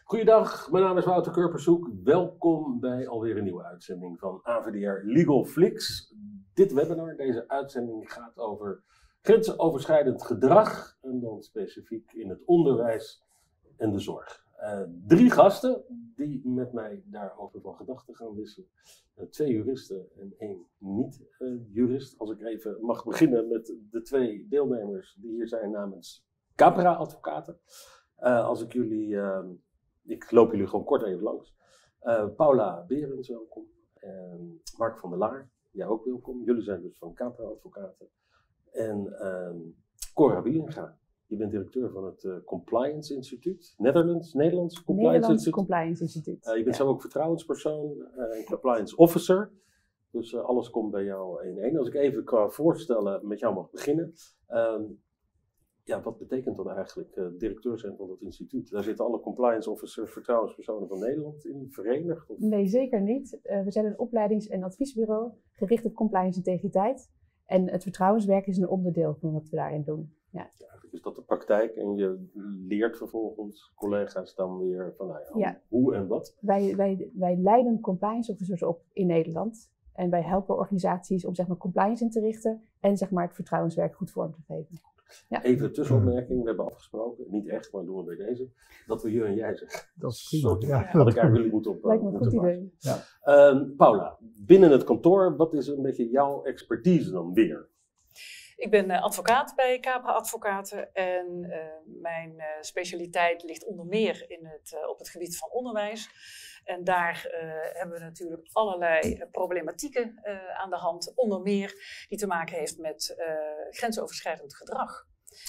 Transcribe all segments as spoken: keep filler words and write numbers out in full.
Goeiedag, mijn naam is Wouter Kurpershoek. Welkom bij alweer een nieuwe uitzending van A V D R Legal Flix. Dit webinar, deze uitzending gaat over grensoverschrijdend gedrag en dan specifiek in het onderwijs en de zorg. Uh, drie gasten die met mij daarover van gedachten gaan wisselen. Uh, twee juristen en één niet-jurist. Als ik even mag beginnen met de twee deelnemers die hier zijn namens Capra Advocaten. Uh, als ik jullie, uh, ik loop jullie gewoon kort even langs. Uh, Paula Berends, welkom. Uh, Mark van der Laar, jij ook welkom. Jullie zijn dus van Capra Advocaten. En uh, Cora Wielinga. Je bent directeur van het uh, Compliance Instituut, Netherlands, Nederlands Compliance Nederlands Instituut. Compliance Instituut. Uh, je bent ja. zelf ook vertrouwenspersoon en uh, compliance officer. Dus uh, alles komt bij jou één één. Als ik even qua voorstellen met jou mag beginnen. Um, ja, wat betekent dat eigenlijk, uh, directeur zijn van dat instituut? Daar zitten alle compliance officers, vertrouwenspersonen van Nederland in verenigd? Of? Nee, zeker niet. Uh, we zijn een opleidings- en adviesbureau gericht op compliance integriteit. En het vertrouwenswerk is een onderdeel van wat we daarin doen. Ja. Ja, eigenlijk is dat de praktijk en je leert vervolgens collega's dan weer van nou ja, Ja. hoe en wat. Wij, wij, wij leiden compliance officers op in Nederland. En wij helpen organisaties om zeg maar, compliance in te richten en zeg maar, het vertrouwenswerk goed vorm te geven. Ja. Even een tussenopmerking, we hebben afgesproken, niet echt, maar doen we bij deze, dat we je en jij zeggen. Dat is prima. Sorry, Ja, had ik eigenlijk jullie moeten op. Lijkt me een goed moeten idee. Ja. Um, Paula, binnen het kantoor, wat is een beetje jouw expertise dan weer? Ik ben uh, advocaat bij Capra Advocaten en uh, mijn uh, specialiteit ligt onder meer in het, uh, op het gebied van onderwijs. En daar uh, hebben we natuurlijk allerlei uh, problematieken uh, aan de hand, onder meer die te maken heeft met uh, grensoverschrijdend gedrag.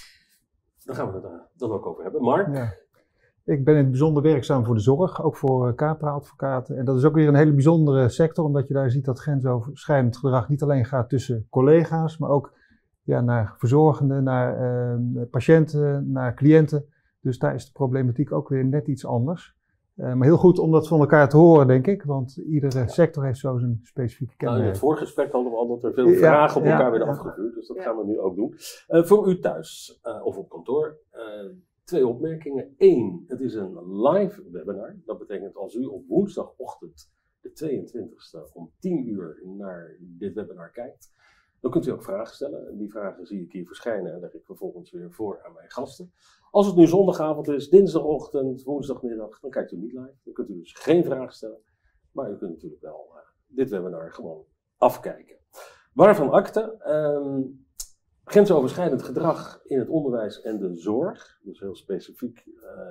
Daar gaan we het uh, dan ook over hebben. Mark? Ja. Ik ben in het bijzonder werkzaam voor de zorg, ook voor Capra Advocaten. En dat is ook weer een hele bijzondere sector, omdat je daar ziet dat grensoverschrijdend gedrag niet alleen gaat tussen collega's, maar ook ja, naar verzorgenden, naar uh, patiënten, naar cliënten. Dus daar is de problematiek ook weer net iets anders. Uh, maar heel goed om dat van elkaar te horen, denk ik, want iedere sector heeft zo zijn specifieke kenmerk. Nou, in het voorgesprek hadden we al dat er veel Ja, vragen op ja, elkaar werden ja. afgevuurd, dus dat Ja. gaan we nu ook doen. Uh, voor u thuis uh, of op kantoor, uh, twee opmerkingen. Eén, het is een live webinar. Dat betekent als u op woensdagochtend de tweeëntwintigste om tien uur naar dit webinar kijkt, dan kunt u ook vragen stellen. En die vragen zie ik hier verschijnen en leg ik vervolgens weer voor aan mijn gasten. Als het nu zondagavond is, dinsdagochtend, woensdagmiddag, dan kijkt u niet live. Dan kunt u dus geen vraag stellen. Maar u kunt natuurlijk wel uh, dit webinar gewoon afkijken. Waarvan akte? Um, grensoverschrijdend gedrag in het onderwijs en de zorg. Dus heel specifiek,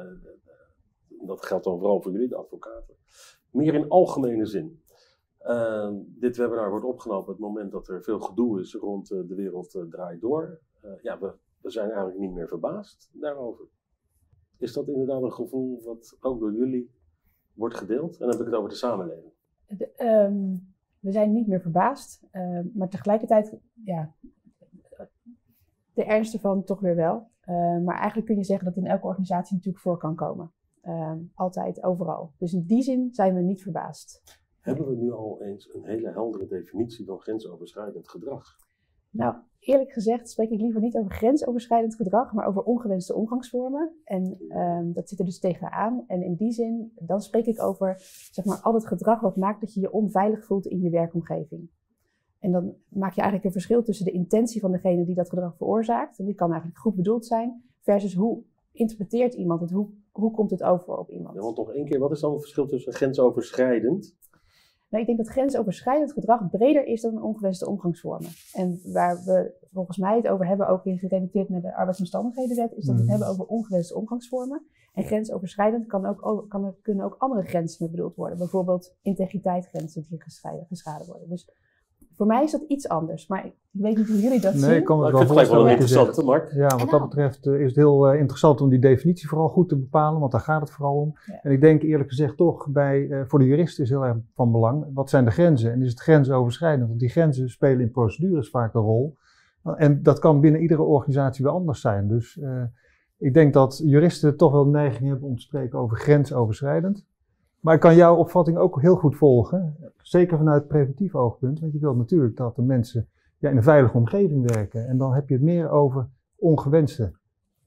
uh, dat geldt dan vooral voor jullie, de advocaten. Meer in algemene zin. Uh, dit webinar wordt opgenomen op het moment dat er veel gedoe is rond uh, de wereld uh, draait door. Uh, ja, we, we zijn eigenlijk niet meer verbaasd daarover. Is dat inderdaad een gevoel wat ook door jullie wordt gedeeld? En dan heb ik het over de samenleving. De, um, we zijn niet meer verbaasd, uh, maar tegelijkertijd, ja, de ernst ervan toch weer wel. Uh, maar eigenlijk kun je zeggen dat in elke organisatie natuurlijk voor kan komen. Uh, altijd, overal. Dus in die zin zijn we niet verbaasd. Hebben we nu al eens een hele heldere definitie van grensoverschrijdend gedrag? Nou, eerlijk gezegd spreek ik liever niet over grensoverschrijdend gedrag, maar over ongewenste omgangsvormen. En um, dat zit er dus tegenaan. En in die zin, dan spreek ik over zeg maar, al het gedrag wat maakt dat je je onveilig voelt in je werkomgeving. En dan maak je eigenlijk een verschil tussen de intentie van degene die dat gedrag veroorzaakt, en die kan eigenlijk goed bedoeld zijn, versus hoe interpreteert iemand het, hoe, hoe komt het over op iemand. Ja, want nog één keer, wat is dan het verschil tussen grensoverschrijdend? Nou, ik denk dat grensoverschrijdend gedrag breder is dan ongewenste omgangsvormen. En waar we volgens mij het over hebben, ook in gerelateerd met de arbeidsomstandighedenwet, is dat we het hebben over ongewenste omgangsvormen. En grensoverschrijdend kan ook, kan er, kunnen ook andere grenzen mee bedoeld worden. Bijvoorbeeld integriteitsgrenzen die geschaden worden. Dus voor mij is dat iets anders, maar ik weet niet hoe jullie dat Nee, zien. ik kan Nou, het ik wel vind het gelijk wel een voorstellen. interessante, Mark. Ja, wat dat betreft uh, is het heel uh, interessant om die definitie vooral goed te bepalen, want daar gaat het vooral om. Ja. En ik denk eerlijk gezegd toch, bij, uh, voor de juristen is heel erg van belang, wat zijn de grenzen? En is het grensoverschrijdend? Want die grenzen spelen in procedures vaak een rol. En dat kan binnen iedere organisatie weer anders zijn. Dus uh, ik denk dat juristen toch wel de neiging hebben om te spreken over grensoverschrijdend. Maar ik kan jouw opvatting ook heel goed volgen, zeker vanuit preventief oogpunt, want je wilt natuurlijk dat de mensen ja, in een veilige omgeving werken. En dan heb je het meer over ongewenste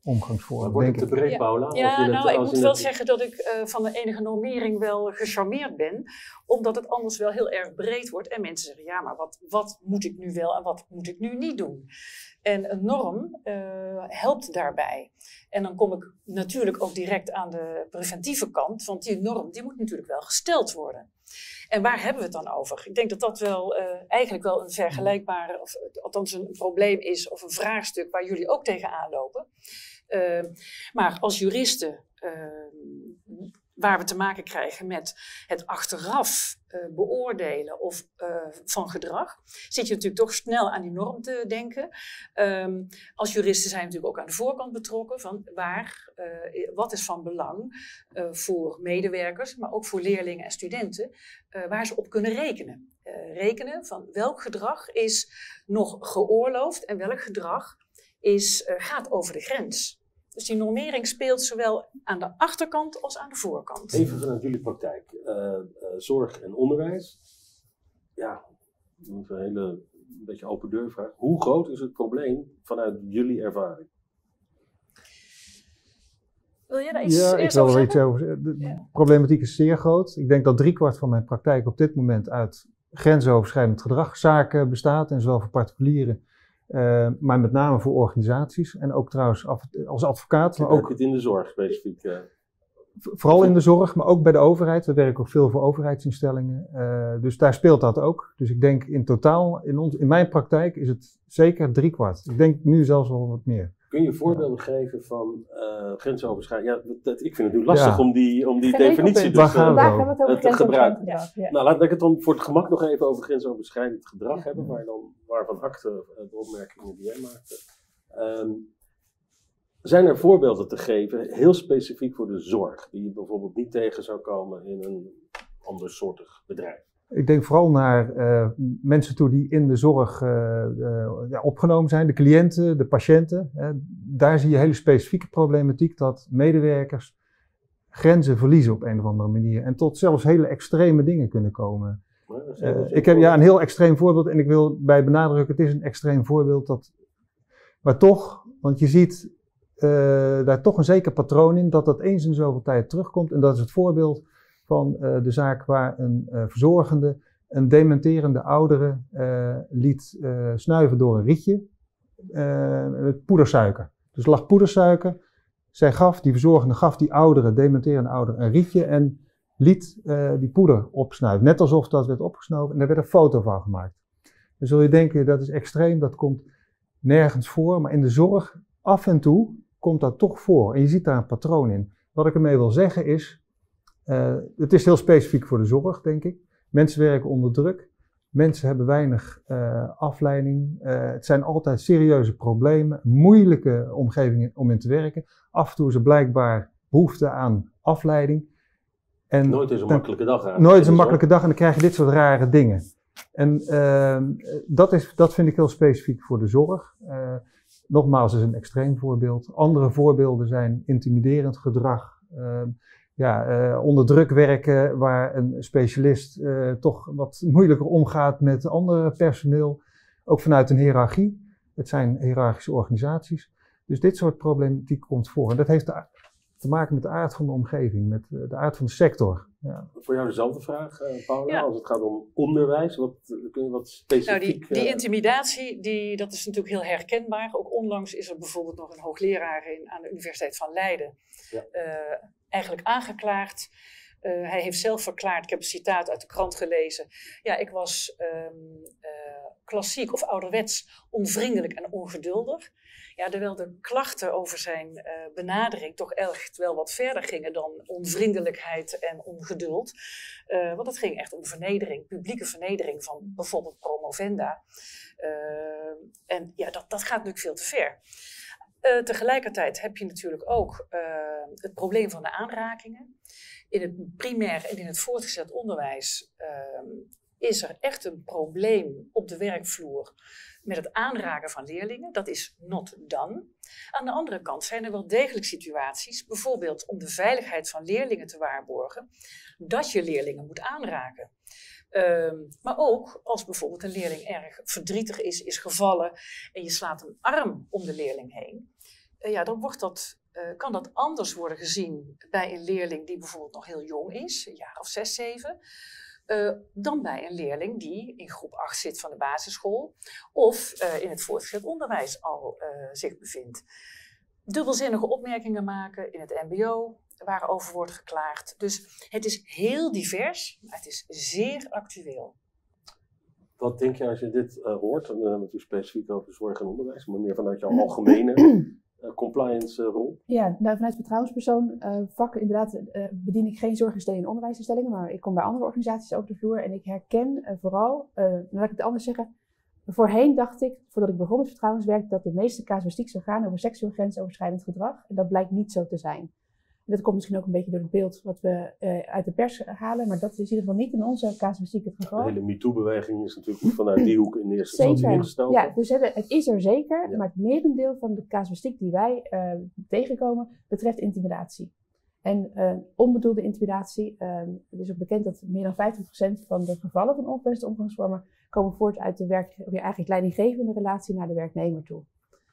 omgangsvormen. Wordt het denk te ik. breed, Paula? Als Ja, je het- nou, ik als moet je wel het- zeggen dat ik uh, van de enige normering wel gecharmeerd ben. Omdat het anders wel heel erg breed wordt. En mensen zeggen, ja, maar wat, wat moet ik nu wel en wat moet ik nu niet doen? En een norm uh, helpt daarbij. En dan kom ik natuurlijk ook direct aan de preventieve kant. Want die norm die moet natuurlijk wel gesteld worden. En waar hebben we het dan over? Ik denk dat dat wel uh, eigenlijk wel een vergelijkbare, of althans een probleem is, of een vraagstuk waar jullie ook tegenaan lopen. Uh, maar als juristen, uh, waar we te maken krijgen met het achteraf uh, beoordelen of, uh, van gedrag, zit je natuurlijk toch snel aan die norm te denken. Um, als juristen zijn we natuurlijk ook aan de voorkant betrokken van waar, uh, wat is van belang uh, voor medewerkers, maar ook voor leerlingen en studenten, uh, waar ze op kunnen rekenen. Uh, rekenen van welk gedrag is nog geoorloofd en welk gedrag is, uh, gaat over de grens. Dus die normering speelt zowel aan de achterkant als aan de voorkant. Even vanuit jullie praktijk. Uh, uh, zorg en onderwijs. Ja, een hele een beetje open deur vraag. Hoe groot is het probleem vanuit jullie ervaring? Wil jij daar iets ja, eerst ik wil over er iets zeggen? over zeggen. De Ja. problematiek is zeer groot. Ik denk dat driekwart van mijn praktijk op dit moment uit grensoverschrijdend gedragszaken bestaat. En zowel voor particulieren, uh, maar met name voor organisaties. En ook trouwens af, als advocaat. Maar Heb ook je het in de zorg specifiek? Uh... Vooral in de zorg, maar ook bij de overheid. We werken ook veel voor overheidsinstellingen. Uh, dus daar speelt dat ook. Dus ik denk in totaal, in, ons, in mijn praktijk is het zeker driekwart. Ik denk nu zelfs wel wat meer. Kun je voorbeelden ja. geven van uh, grensoverschrijdend? Ja, dat, ik vind het nu lastig ja. om die, om die Geen definitie dus, Vandaag uh, hebben we het over het gebruik. gedrag. Ja. Nou, laat ik het dan voor het gemak nog even over grensoverschrijdend gedrag Ja. hebben, waar dan, waarvan Acte uh, de opmerkingen die jij maakte. Um, Zijn er voorbeelden te geven, heel specifiek voor de zorg, die je bijvoorbeeld niet tegen zou komen in een andersoortig bedrijf? Ik denk vooral naar uh, mensen toe die in de zorg uh, uh, ja, opgenomen zijn, de cliënten, de patiënten. Uh, daar zie je hele specifieke problematiek dat medewerkers grenzen verliezen op een of andere manier. En tot zelfs hele extreme dingen kunnen komen. Uh, ik heb ja, een heel extreem voorbeeld en ik wil bij benadrukken, het is een extreem voorbeeld. Dat, maar toch, want je ziet uh, daar toch een zeker patroon in dat dat eens in zoveel tijd terugkomt. En dat is het voorbeeld van uh, de zaak waar een uh, verzorgende een dementerende oudere uh, liet uh, snuiven door een rietje uh, met poedersuiker. Dus er lag poedersuiker. Zij gaf, die verzorgende gaf die oudere, dementerende oudere een rietje en liet uh, die poeder opsnuiven. Net alsof dat werd opgesnoven en daar werd een foto van gemaakt. Dan zul je denken, dat is extreem, dat komt nergens voor. Maar in de zorg, af en toe, komt dat toch voor. En je ziet daar een patroon in. Wat ik ermee wil zeggen is, Uh, het is heel specifiek voor de zorg, denk ik. Mensen werken onder druk. Mensen hebben weinig uh, afleiding. Uh, het zijn altijd serieuze problemen. Moeilijke omgevingen om in te werken. Af en toe is er blijkbaar behoefte aan afleiding. En nooit is een dan, makkelijke dag. Aan. Nooit is een makkelijke dag en dan krijg je dit soort rare dingen. En uh, dat, is, dat vind ik heel specifiek voor de zorg. Uh, nogmaals, is een extreem voorbeeld. Andere voorbeelden zijn intimiderend gedrag. Uh, Ja, uh, onder druk werken waar een specialist uh, toch wat moeilijker omgaat met ander personeel. Ook vanuit een hiërarchie. Het zijn hiërarchische organisaties. Dus dit soort problematiek komt voor. En dat heeft de, te maken met de aard van de omgeving, met uh, de aard van de sector. Ja. Voor jou dezelfde vraag, uh, Paula. Ja. Als het gaat om onderwijs, wat, kun je wat specifiek... Nou, die, die uh, intimidatie, die, dat is natuurlijk heel herkenbaar. Ook onlangs is er bijvoorbeeld nog een hoogleraar in, aan de Universiteit van Leiden. Ja. Uh, eigenlijk aangeklaagd. Uh, hij heeft zelf verklaard, ik heb een citaat uit de krant gelezen. Ja, ik was um, uh, klassiek of ouderwets onvriendelijk en ongeduldig. Ja, terwijl de klachten over zijn uh, benadering toch echt wel wat verder gingen dan onvriendelijkheid en ongeduld. Uh, want het ging echt om vernedering, publieke vernedering van bijvoorbeeld promovenda. Uh, en ja, dat, dat gaat natuurlijk veel te ver. Uh, tegelijkertijd heb je natuurlijk ook uh, het probleem van de aanrakingen. In het primair en in het voortgezet onderwijs uh, is er echt een probleem op de werkvloer met het aanraken van leerlingen. Dat is not done. Aan de andere kant zijn er wel degelijk situaties, bijvoorbeeld om de veiligheid van leerlingen te waarborgen, dat je leerlingen moet aanraken. Um, maar ook als bijvoorbeeld een leerling erg verdrietig is, is gevallen en je slaat een arm om de leerling heen. uh, ja, dan wordt dat, uh, kan dat anders worden gezien bij een leerling die bijvoorbeeld nog heel jong is, een jaar of zes, zeven, uh, dan bij een leerling die in groep acht zit van de basisschool of uh, in het voortgezet onderwijs al uh, zich bevindt. Dubbelzinnige opmerkingen maken in het mbo, waarover wordt geklaagd. Dus het is heel divers, maar het is zeer actueel. Wat denk je als je dit uh, hoort, en dan hebben we het specifiek over zorg en onderwijs, maar meer vanuit jouw algemene uh, compliance uh, rol? Ja, nou, vanuit vertrouwenspersoon uh, vak inderdaad uh, bedien ik geen zorginstellingen en onderwijsinstellingen, maar ik kom bij andere organisaties over de vloer en ik herken uh, vooral, uh, laat ik het anders zeggen, voorheen dacht ik, voordat ik begon met vertrouwenswerk, dat de meeste casuïstiek zou gaan over seksueel grensoverschrijdend gedrag en dat blijkt niet zo te zijn. En dat komt misschien ook een beetje door het beeld wat we uh, uit de pers halen, maar dat is in ieder geval niet in onze casuïstiek het geval. De hele MeToo-beweging is natuurlijk vanuit die hoek in de eerste instantie ingestoken. Ja, dus het, het is er zeker, ja. maar het merendeel van de casuïstiek die wij uh, tegenkomen betreft intimidatie. En uh, onbedoelde intimidatie, uh, het is ook bekend dat meer dan vijftig procent van de gevallen van ongewenste omgangsvormen komen voort uit de werk, eigenlijk leidinggevende relatie naar de werknemer toe.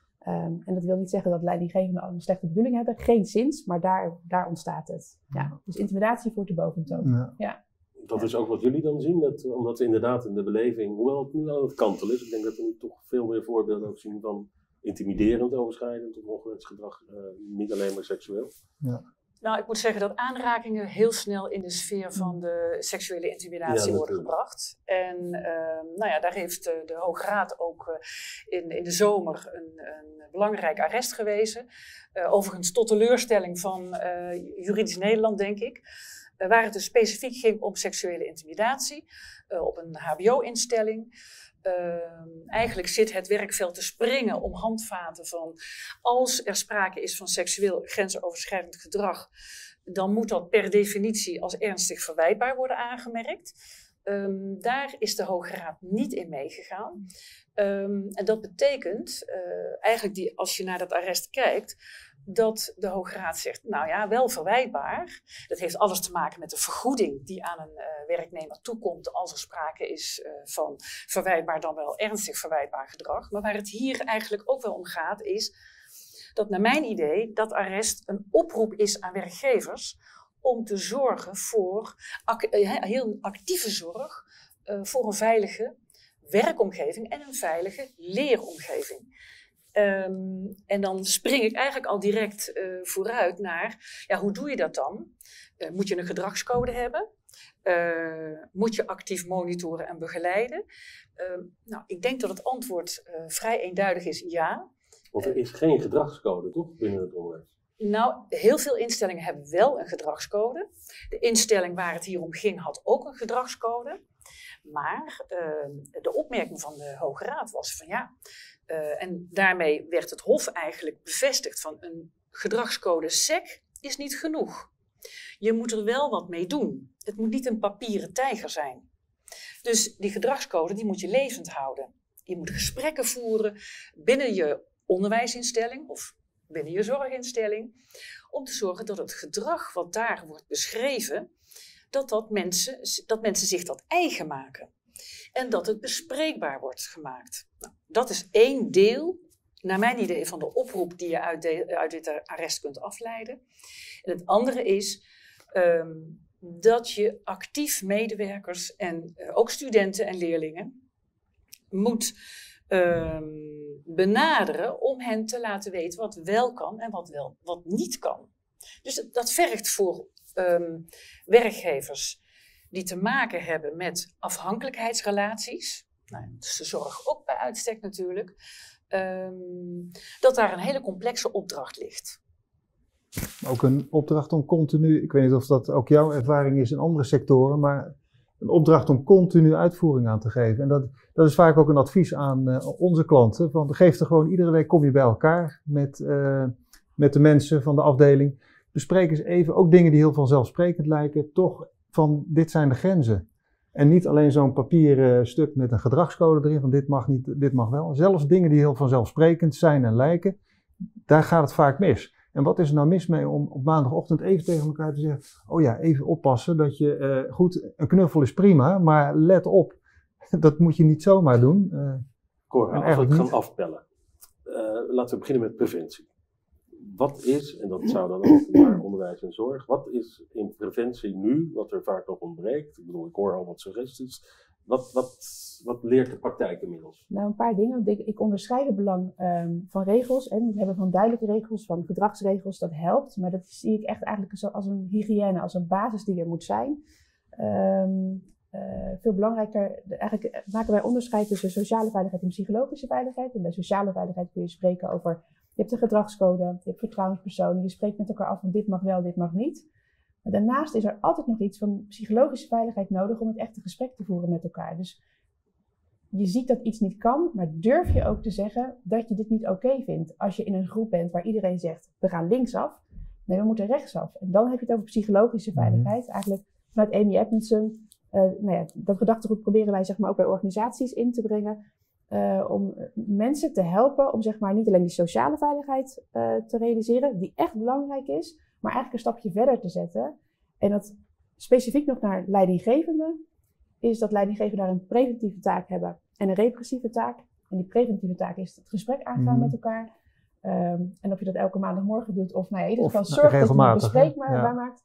Um, en dat wil niet zeggen dat leidinggevenden al een slechte bedoeling hebben, geen zins, maar daar, daar ontstaat het. Ja, dus intimidatie voert de boventoon. Ja. Ja. Dat is ook wat jullie dan zien, dat, omdat we inderdaad in de beleving, hoewel het nu aan het kantelen is, ik denk dat we nu toch veel meer voorbeelden ook zien van intimiderend overschrijdend of ongewenst gedrag, uh, niet alleen maar seksueel. Ja. Nou, ik moet zeggen dat aanrakingen heel snel in de sfeer van de seksuele intimidatie Ja, worden gebracht. En uh, nou ja, daar heeft de, de Hoge Raad ook uh, in, in de zomer een, een belangrijk arrest gewezen. Uh, overigens tot teleurstelling van uh, Juridisch Nederland, denk ik. Uh, waar het dus specifiek ging om seksuele intimidatie uh, op een H B O-instelling. Uh, eigenlijk zit het werkveld te springen om handvaten van als er sprake is van seksueel grensoverschrijdend gedrag, dan moet dat per definitie als ernstig verwijtbaar worden aangemerkt. Um, daar is de Hoge Raad niet in meegegaan. Um, en dat betekent uh, eigenlijk, die, als je naar dat arrest kijkt, dat de Hoge Raad zegt, nou ja, wel verwijtbaar. Dat heeft alles te maken met de vergoeding die aan een uh, werknemer toekomt als er sprake is uh, van verwijtbaar dan wel ernstig verwijtbaar gedrag. Maar waar het hier eigenlijk ook wel om gaat is dat naar mijn idee dat arrest een oproep is aan werkgevers om te zorgen voor ac- heel actieve zorg uh, voor een veilige werkomgeving en een veilige leeromgeving. Um, en dan spring ik eigenlijk al direct uh, vooruit naar, ja, hoe doe je dat dan? Uh, moet je een gedragscode hebben? Uh, moet je actief monitoren en begeleiden? Uh, nou, ik denk dat het antwoord uh, vrij eenduidig is ja. Want er is geen gedragscode, toch, binnen het onderwijs? Nou, heel veel instellingen hebben wel een gedragscode. De instelling waar het hier om ging had ook een gedragscode. Maar uh, de opmerking van de Hoge Raad was van ja, uh, en daarmee werd het Hof eigenlijk bevestigd van een gedragscode S E C is niet genoeg. Je moet er wel wat mee doen. Het moet niet een papieren tijger zijn. Dus die gedragscode die moet je levend houden. Je moet gesprekken voeren binnen je onderwijsinstelling of binnen je zorginstelling om te zorgen dat het gedrag wat daar wordt beschreven, dat, dat, mensen, dat mensen zich dat eigen maken. En dat het bespreekbaar wordt gemaakt. Nou, dat is één deel, naar mijn idee, van de oproep die je uit, de, uit dit arrest kunt afleiden. En het andere is um, dat je actief medewerkers en uh, ook studenten en leerlingen moet um, benaderen om hen te laten weten wat wel kan en wat, wel, wat niet kan. Dus dat vergt voor um, werkgevers die te maken hebben met afhankelijkheidsrelaties, nou, dat is de zorg ook bij uitstek natuurlijk, um, dat daar een hele complexe opdracht ligt. Ook een opdracht om continu, ik weet niet of dat ook jouw ervaring is in andere sectoren, maar een opdracht om continu uitvoering aan te geven. En dat, dat is vaak ook een advies aan uh, onze klanten, van geef er gewoon, iedere week kom je bij elkaar met, uh, met de mensen van de afdeling. Bespreek eens even ook dingen die heel vanzelfsprekend lijken, toch van dit zijn de grenzen. En niet alleen zo'n papieren stuk met een gedragscode erin, van dit mag niet, dit mag wel. Zelfs dingen die heel vanzelfsprekend zijn en lijken, daar gaat het vaak mis. En wat is er nou mis mee om op maandagochtend even tegen elkaar te zeggen, oh ja, even oppassen dat je, uh, goed, een knuffel is prima, maar let op, dat moet je niet zomaar doen. Uh, Cora, als we het gaan afpellen. Uh, laten we beginnen met preventie. wat is, en dat zou dan ook naar onderwijs en zorg, wat is in preventie nu, wat er vaak nog ontbreekt? Ik bedoel, ik hoor al wat suggesties. Wat, wat, wat leert de praktijk inmiddels? Nou, een paar dingen. Ik, ik onderscheid het belang um, van regels. En het hebben van duidelijke regels, van gedragsregels, dat helpt. Maar dat zie ik echt eigenlijk als een hygiëne, als een basis die er moet zijn. Um, uh, veel belangrijker, de, eigenlijk maken wij onderscheid tussen sociale veiligheid en psychologische veiligheid. En bij sociale veiligheid kun je spreken over, je hebt een gedragscode, je hebt vertrouwenspersonen, je spreekt met elkaar af van dit mag wel, dit mag niet. Maar daarnaast is er altijd nog iets van psychologische veiligheid nodig om het echte gesprek te voeren met elkaar. Dus je ziet dat iets niet kan, maar durf je ook te zeggen dat je dit niet oké okay vindt. Als je in een groep bent waar iedereen zegt, we gaan linksaf, nee, we moeten rechtsaf. En dan heb je het over psychologische veiligheid. Mm-hmm. Eigenlijk vanuit Amy Edmondson, uh, nou ja, dat gedachtegoed proberen wij zeg maar ook bij organisaties in te brengen. Uh, om mensen te helpen om zeg maar niet alleen die sociale veiligheid uh, te realiseren, die echt belangrijk is, maar eigenlijk een stapje verder te zetten. En dat specifiek nog naar leidinggevenden, is dat leidinggevenden daar een preventieve taak hebben en een repressieve taak. En die preventieve taak is het gesprek aangaan mm. met elkaar. Um, en of je dat elke maandagmorgen doet of nou ja, in ieder geval zorg dat je het bespreekbaar ja. maakt.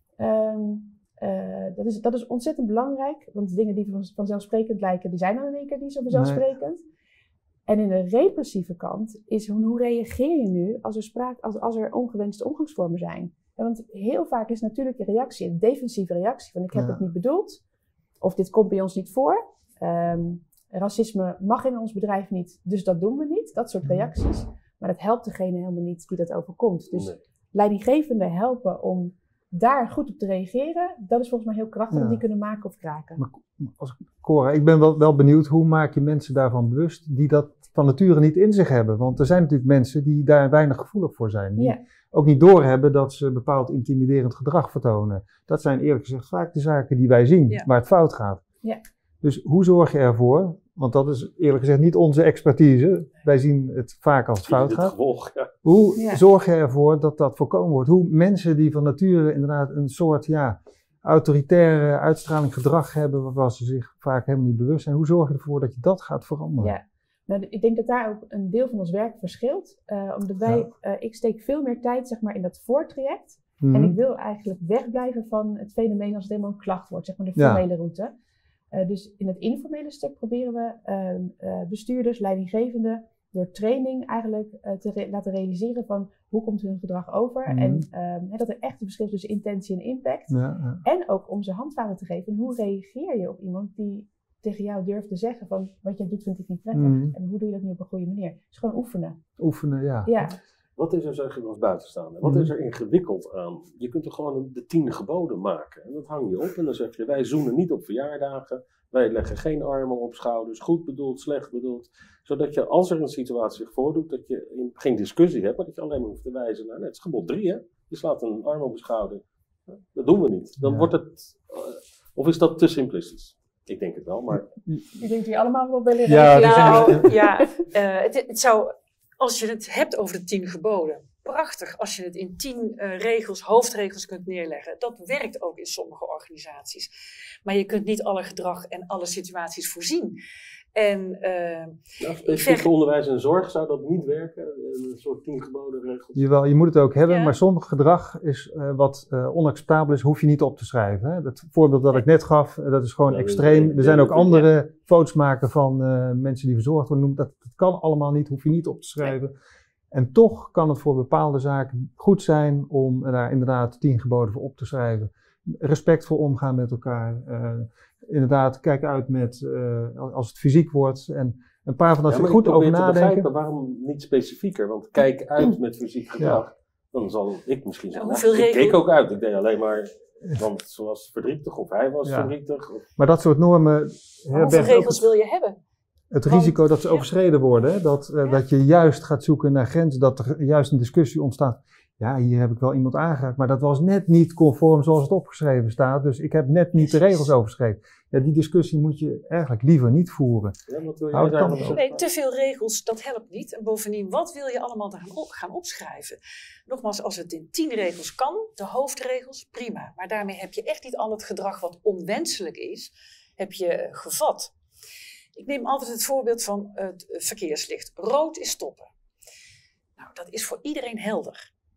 Um, uh, dat, is, dat is ontzettend belangrijk, want de dingen die van, vanzelfsprekend lijken, die zijn dan in één keer niet zo vanzelfsprekend. Nee. En in de repressieve kant is hoe, hoe reageer je nu als er, spraak, als, als er ongewenste omgangsvormen zijn. Ja, want heel vaak is natuurlijk de reactie, een defensieve reactie van ik heb ja. het niet bedoeld. Of dit komt bij ons niet voor. Um, racisme mag in ons bedrijf niet, dus dat doen we niet. Dat soort reacties. Maar dat helpt degene helemaal niet die dat overkomt. Dus nee. leidinggevenden helpen om daar goed op te reageren. Dat is volgens mij heel krachtig, ja. die kunnen maken of kraken. Maar als, Cora, ik ben wel, wel benieuwd, hoe maak je mensen daarvan bewust die dat van nature niet in zich hebben? Want er zijn natuurlijk mensen die daar weinig gevoelig voor zijn. Die ja. ook niet doorhebben dat ze bepaald intimiderend gedrag vertonen. Dat zijn eerlijk gezegd vaak de zaken die wij zien, ja. waar het fout gaat. Ja. Dus hoe zorg je ervoor, want dat is eerlijk gezegd niet onze expertise, wij zien het vaak als het fout gaat. Gevolg, ja. Hoe ja. zorg je ervoor dat dat voorkomen wordt? Hoe mensen die van nature inderdaad een soort ja, autoritaire uitstraling gedrag hebben, waarvan ze zich vaak helemaal niet bewust zijn, hoe zorg je ervoor dat je dat gaat veranderen? Ja. Nou, ik denk dat daar ook een deel van ons werk verschilt. Uh, omdat wij, ja. uh, ik steek veel meer tijd zeg maar, in dat voortraject. Mm-hmm. En ik wil eigenlijk wegblijven van het fenomeen als het helemaal een klacht wordt, zeg maar de formele ja. route. Uh, dus in het informele stuk proberen we uh, uh, bestuurders, leidinggevenden, door training eigenlijk uh, te re- laten realiseren van hoe komt hun gedrag over. Mm-hmm. En uh, dat er echt een verschil is tussen intentie en impact. Ja, ja. En ook om ze handvaten te geven. Hoe reageer je op iemand die tegen jou durft te zeggen van wat jij doet vind ik niet prettig. Mm. En hoe doe je dat nu op een goede manier? Dus gewoon oefenen. Oefenen, ja. ja. Wat is er, zeg je als buitenstaander, wat mm. is er ingewikkeld aan? Je kunt er gewoon de tien geboden maken. En dat hang je op en dan zeg je, wij zoenen niet op verjaardagen. Wij leggen geen armen op schouders, goed bedoeld, slecht bedoeld. Zodat je, als er een situatie zich voordoet, dat je geen discussie hebt, maar dat je alleen maar hoeft te wijzen naar, nee, het is gebod drie, hè. Je slaat een arm op de schouder. Dat doen we niet. Dan ja. wordt het, uh, of is dat te simplistisch? Ik denk het wel, maar... Ik denk dat jullie allemaal wel willen ja, nou, ja, uh, het, het zou, als je het hebt over de tien geboden, prachtig als je het in tien uh, regels, hoofdregels kunt neerleggen. Dat werkt ook in sommige organisaties. Maar je kunt niet alle gedrag en alle situaties voorzien. En, uh, ja, specifiek ver... onderwijs en zorg zou dat niet werken, een soort tien geboden regels. Jawel, je moet het ook hebben, ja. maar sommig gedrag is uh, wat uh, onacceptabel is, hoef je niet op te schrijven. Hè? Dat voorbeeld dat ik net gaf, uh, dat is gewoon dat extreem. Is, er zijn ook andere ja. foto's maken van uh, mensen die verzorgd worden. Dat, dat kan allemaal niet, hoef je niet op te schrijven. Ja. En toch kan het voor bepaalde zaken goed zijn om uh, daar inderdaad tien geboden voor op te schrijven. Respectvol omgaan met elkaar. Uh, inderdaad, kijk uit met uh, als het fysiek wordt. En een paar van dat ja, goed over nadenken. Waarom niet specifieker? Want kijk uit met fysiek gedrag. Ja. Dan zal ik misschien zeggen, nou, ik keek ook uit. Ik deed alleen maar, want ze was verdrietig of hij was ja. verdrietig. Of... Maar dat soort normen... Maar hoeveel regels wil je hebben? Het risico dat ze ja. overschreden worden. Dat, uh, ja. dat je juist gaat zoeken naar grenzen. Dat er juist een discussie ontstaat. Ja, hier heb ik wel iemand aangeraakt, maar dat was net niet conform zoals het opgeschreven staat. Dus ik heb net niet de regels overschreven. Ja, die discussie moet je eigenlijk liever niet voeren. Ja, wat wil je daar nee, te veel regels, dat helpt niet. En bovendien, wat wil je allemaal gaan opschrijven? Nogmaals, als het in tien regels kan, de hoofdregels, prima. Maar daarmee heb je echt niet al het gedrag wat onwenselijk is, heb je gevat. Ik neem altijd het voorbeeld van het verkeerslicht. Rood is stoppen. Nou, dat is voor iedereen helder.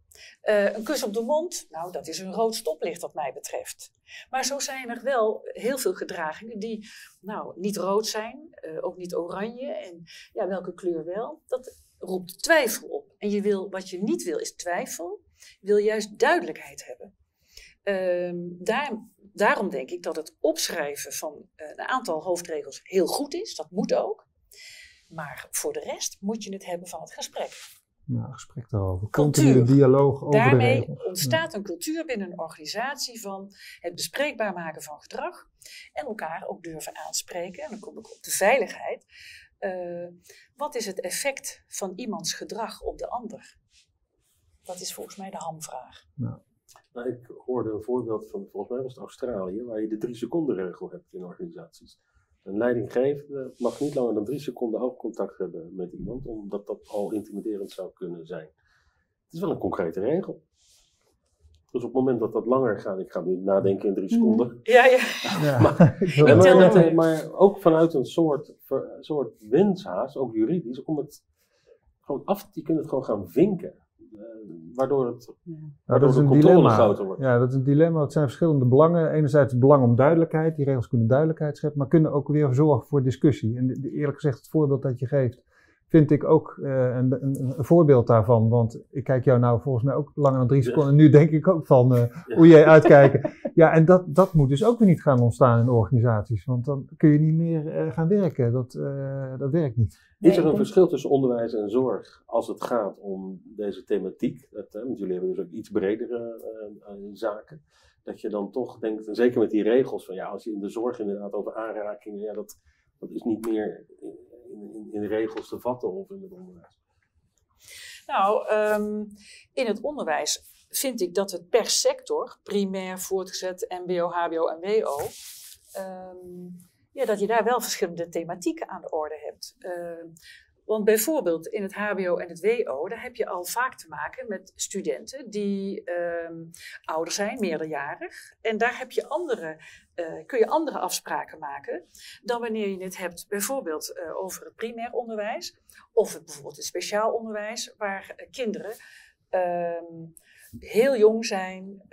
Uh, een kus op de mond, nou dat is een rood stoplicht wat mij betreft. Maar zo zijn er wel heel veel gedragingen die nou, niet rood zijn, uh, ook niet oranje. En ja, welke kleur wel? Dat roept twijfel op. En je wil, wat je niet wil is twijfel. Je wil juist duidelijkheid hebben. Uh, daar, daarom denk ik dat het opschrijven van uh, een aantal hoofdregels heel goed is. Dat moet ook. Maar voor de rest moet je het hebben van het gesprek. Nou, gesprek daarover. Cultuur. Continue dialoog over Daarmee de regels. ontstaat ja. een cultuur binnen een organisatie van het bespreekbaar maken van gedrag. En elkaar ook durven aanspreken. En dan kom ik op de veiligheid. Uh, wat is het effect van iemands gedrag op de ander? Dat is volgens mij de hamvraag. Nou. Nou, ik hoorde een voorbeeld van, volgens mij was het Australië, waar je de drie seconden regel hebt in organisaties. Een leidinggevende mag niet langer dan drie seconden oogcontact hebben met iemand, omdat dat al intimiderend zou kunnen zijn. Het is wel een concrete regel. Dus op het moment dat dat langer gaat, ik ga nu nadenken in drie seconden. Ja, ja. Ja. Maar, Ik maar, wil- maar, maar, maar ook vanuit een soort, ver- soort wenshaast, ook juridisch, om het gewoon af, je kunt het gewoon gaan vinken. Uh, waardoor het Nou, dat is de een controle dilemma. groter wordt. Ja, dat is een dilemma. Het zijn verschillende belangen. Enerzijds het belang om duidelijkheid. Die regels kunnen duidelijkheid scheppen, maar kunnen ook weer zorgen voor discussie. En de- de- eerlijk gezegd, het voorbeeld dat je geeft, vind ik ook uh, een, een, een voorbeeld daarvan. Want ik kijk jou nou volgens mij ook langer dan drie seconden. En nu denk ik ook van, uh, hoe jij uitkijken. Ja, en dat, dat moet dus ook weer niet gaan ontstaan in organisaties. Want dan kun je niet meer uh, gaan werken. Dat, uh, dat werkt niet. Is er een verschil tussen onderwijs en zorg als het gaat om deze thematiek? Dat, hè, want jullie hebben dus ook iets bredere uh, uh, zaken. Dat je dan toch denkt, en zeker met die regels, van ja, als je in de zorg inderdaad over aanrakingen, ja, dat, dat is niet meer in, in, in regels te vatten of in het onderwijs. Nou, um, in het onderwijs vind ik dat het per sector, primair, voortgezet, mbo, hbo en wo, um, ja, dat je daar wel verschillende thematieken aan de orde hebt. Uh, want bijvoorbeeld in het hbo en het wo, daar heb je al vaak te maken met studenten die um, ouder zijn, meerderjarig. En daar heb je andere, uh, kun je andere afspraken maken dan wanneer je het hebt bijvoorbeeld uh, over het primair onderwijs. Of het, bijvoorbeeld het speciaal onderwijs, waar uh, kinderen um, heel jong zijn,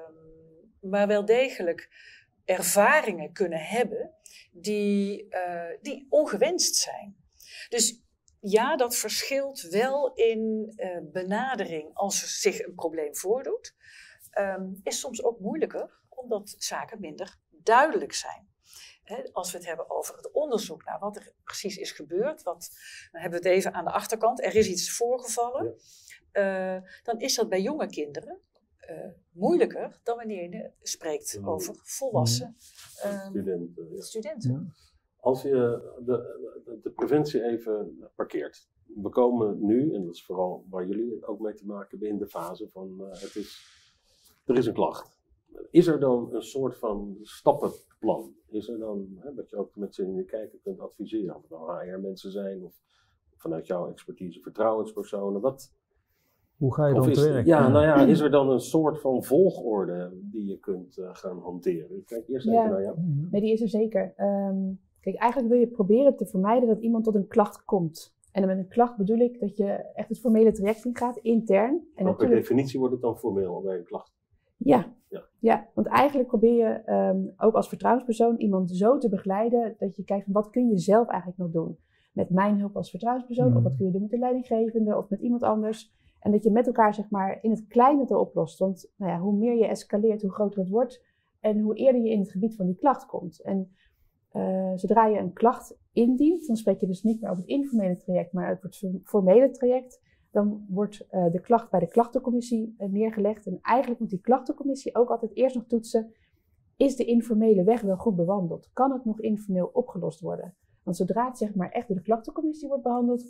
um, maar wel degelijk ervaringen kunnen hebben die, uh, die ongewenst zijn. Dus ja, dat verschilt wel in uh, benadering als er zich een probleem voordoet. Um, is soms ook moeilijker, omdat zaken minder duidelijk zijn. He, als we het hebben over het onderzoek naar wat er precies is gebeurd, wat, dan hebben we het even aan de achterkant, er is iets voorgevallen, ja. uh, dan is dat bij jonge kinderen uh, moeilijker dan wanneer je spreekt ja. over volwassen uh, studenten. Ja. studenten. Ja. Als je de, de, de preventie even parkeert. We komen nu, en dat is vooral waar jullie ook mee te maken hebben, in de fase van uh, het is, er is een klacht. Is er dan een soort van stappenplan? Is er dan, hè, dat je ook met z'n in de kijker kunt adviseren, of het nou H R mensen zijn of vanuit jouw expertise vertrouwenspersonen? Wat, Hoe ga je of dan is, te werk? ja, nou ja, is er dan een soort van volgorde die je kunt uh, gaan hanteren? Ik kijk eerst even Ja. naar jou. Nee, die is er zeker. Um, kijk, eigenlijk wil je proberen te vermijden dat iemand tot een klacht komt. En met een klacht bedoel ik dat je echt het formele traject ingaat, intern. En Per natuurlijk... definitie wordt het dan formeel bij een klacht. Ja. Ja. ja, want eigenlijk probeer je um, ook als vertrouwenspersoon iemand zo te begeleiden dat je kijkt van wat kun je zelf eigenlijk nog doen. Met mijn hulp als vertrouwenspersoon, Mm. of wat kun je doen met de leidinggevende of met iemand anders. En dat je met elkaar zeg maar in het kleine het oplost. Want nou ja, hoe meer je escaleert, hoe groter het wordt. En hoe eerder je in het gebied van die klacht komt. En uh, zodra je een klacht indient, dan spreek je dus niet meer over het informele traject, maar over het formele traject. Dan wordt uh, de klacht bij de klachtencommissie uh, neergelegd. En eigenlijk moet die klachtencommissie ook altijd eerst nog toetsen, is de informele weg wel goed bewandeld? Kan het nog informeel opgelost worden? Want zodra het zeg maar echt door de klachtencommissie wordt behandeld,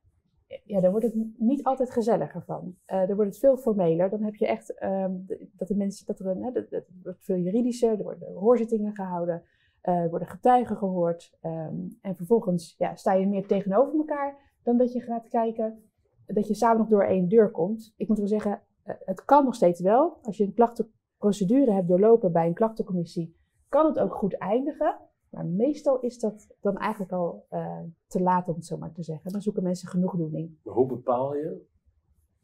ja, dan wordt het niet altijd gezelliger van. Uh, dan wordt het veel formeler. Dan heb je echt um, dat de mensen, dat er een, hè, dat, dat wordt veel juridischer, er worden hoorzittingen gehouden, uh, er worden getuigen gehoord. Um, en vervolgens ja, sta je meer tegenover elkaar dan dat je gaat kijken dat je samen nog door één deur komt. Ik moet wel zeggen, uh, het kan nog steeds wel. Als je een klachtenprocedure hebt doorlopen bij een klachtencommissie, kan het ook goed eindigen. Maar meestal is dat dan eigenlijk al uh, te laat, om het zo maar te zeggen. Dan zoeken mensen genoegdoening. Maar hoe bepaal je, op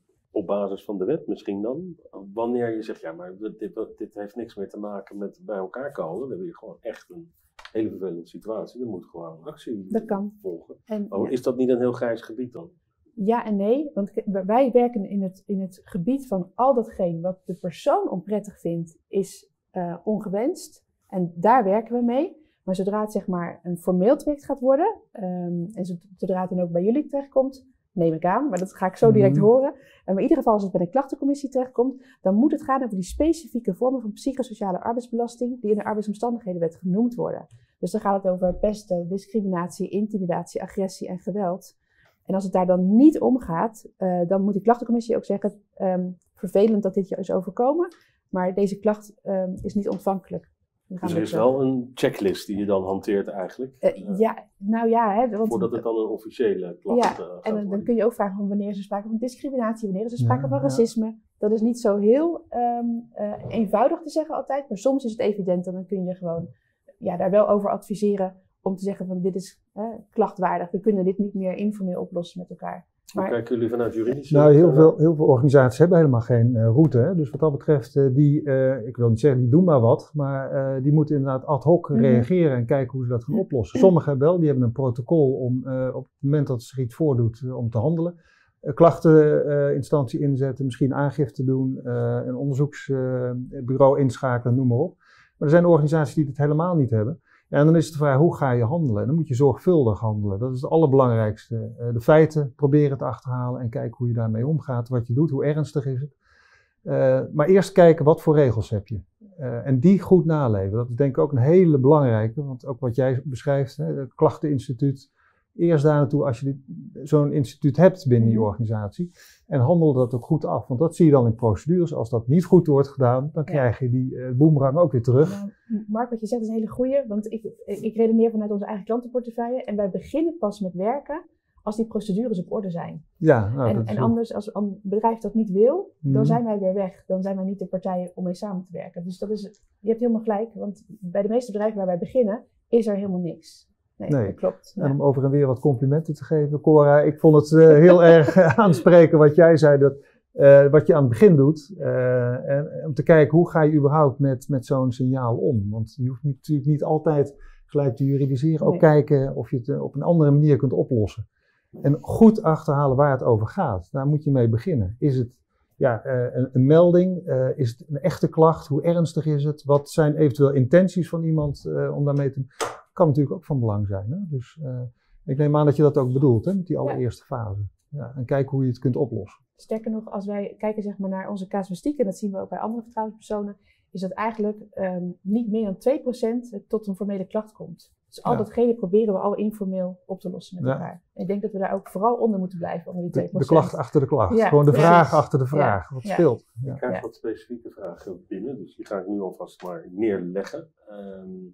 basis van de wet misschien dan. Wanneer je zegt, ja, maar dit, dit, dit heeft niks meer te maken met bij elkaar komen. Dan heb je gewoon echt een hele vervelende situatie. Dan moet gewoon actie Dat kan. volgen. En, Oh, ja. Is dat niet een heel grijs gebied dan? Ja en nee, want wij werken in het, in het gebied van al datgene wat de persoon onprettig vindt, is uh, ongewenst. En daar werken we mee. Maar zodra het zeg maar een formeel traject gaat worden, um, en zodra het dan ook bij jullie terechtkomt, neem ik aan, maar dat ga ik zo direct mm-hmm. horen. En in ieder geval als het bij de klachtencommissie terechtkomt, dan moet het gaan over die specifieke vormen van psychosociale arbeidsbelasting die in de arbeidsomstandighedenwet genoemd worden. Dus dan gaat het over pesten, discriminatie, intimidatie, agressie en geweld. En als het daar dan niet om gaat, uh, dan moet die klachtencommissie ook zeggen, um, vervelend dat dit je is overkomen, maar deze klacht um, is niet ontvankelijk. Dus er is wel een checklist die je dan hanteert eigenlijk? Uh, ja, nou ja. Hè, want, voordat het dan een officiële klacht ja, uh, gaat en dan, dan kun je ook vragen van wanneer is er sprake van discriminatie, wanneer is er sprake ja, van racisme. Ja. Dat is niet zo heel um, uh, eenvoudig te zeggen altijd, maar soms is het evident en dan kun je gewoon ja, daar wel over adviseren om te zeggen van dit is uh, klachtwaardig, we kunnen dit niet meer informeel oplossen met elkaar. Maar, Hoe kijken jullie vanuit juridisch? Nou, heel veel, heel veel organisaties hebben helemaal geen uh, route. Hè? Dus wat dat betreft, uh, die, uh, ik wil niet zeggen, die doen maar wat. Maar uh, die moeten inderdaad ad hoc mm-hmm. reageren en kijken hoe ze dat gaan oplossen. Sommigen wel, die hebben een protocol om uh, op het moment dat er iets voordoet, uh, om te handelen. Uh, klachteninstantie uh, inzetten, misschien aangifte doen, uh, een onderzoeksbureau uh, inschakelen, noem maar op. Maar er zijn organisaties die het helemaal niet hebben. Ja, en dan is het de vraag, hoe ga je handelen? Dan moet je zorgvuldig handelen. Dat is het allerbelangrijkste. Uh, de feiten proberen te achterhalen en kijken hoe je daarmee omgaat, wat je doet, hoe ernstig is het. Uh, maar eerst kijken, wat voor regels heb je? Uh, en die goed naleven. Dat is denk ik ook een hele belangrijke, want ook wat jij beschrijft, hè, het klachteninstituut. Eerst daar naartoe als je zo'n instituut hebt binnen die organisatie. En handel dat ook goed af. Want dat zie je dan in procedures. Als dat niet goed wordt gedaan, dan krijg je die uh, boemerang ook weer terug. Ja, Mark, wat je zegt is een hele goeie. Want ik, ik redeneer vanuit onze eigen klantenportefeuille. En wij beginnen pas met werken als die procedures op orde zijn. Ja, nou, en dat en is anders, als een bedrijf dat niet wil, mm. dan zijn wij weer weg. Dan zijn wij niet de partijen om mee samen te werken. Dus dat is, je hebt helemaal gelijk. Want bij de meeste bedrijven waar wij beginnen, is er helemaal niks. Nee, nee, dat klopt. Ja. En om over en weer wat complimenten te geven, Cora, ik vond het uh, heel erg aanspreken wat jij zei, dat, uh, wat je aan het begin doet. Uh, en om te kijken, hoe ga je überhaupt met, met zo'n signaal om? Want je hoeft niet, natuurlijk niet altijd gelijk te juridiseren. Ook nee. kijken of je het uh, op een andere manier kunt oplossen. En goed achterhalen waar het over gaat. Daar moet je mee beginnen. Is het ja, uh, een, een melding? Uh, is het een echte klacht? Hoe ernstig is het? Wat zijn eventueel intenties van iemand uh, om daarmee te... kan natuurlijk ook van belang zijn. Hè? Dus uh, ik neem aan dat je dat ook bedoelt, hè? Met die allereerste ja. fase. Ja, en kijken hoe je het kunt oplossen. Sterker nog, als wij kijken zeg maar, naar onze casuïstiek, en dat zien we ook bij andere vertrouwenspersonen, is dat eigenlijk um, niet meer dan twee procent tot een formele klacht komt. Dus al ja. datgene proberen we al informeel op te lossen met ja. elkaar. En ik denk dat we daar ook vooral onder moeten blijven, onder die twee procent. De, de klacht achter de klacht. Ja, Gewoon de precies. vraag achter de vraag. Ja. Wat ja. speelt. Ja. Ik krijg ja. wat specifieke vragen binnen, dus die ga ik nu alvast maar neerleggen. Um,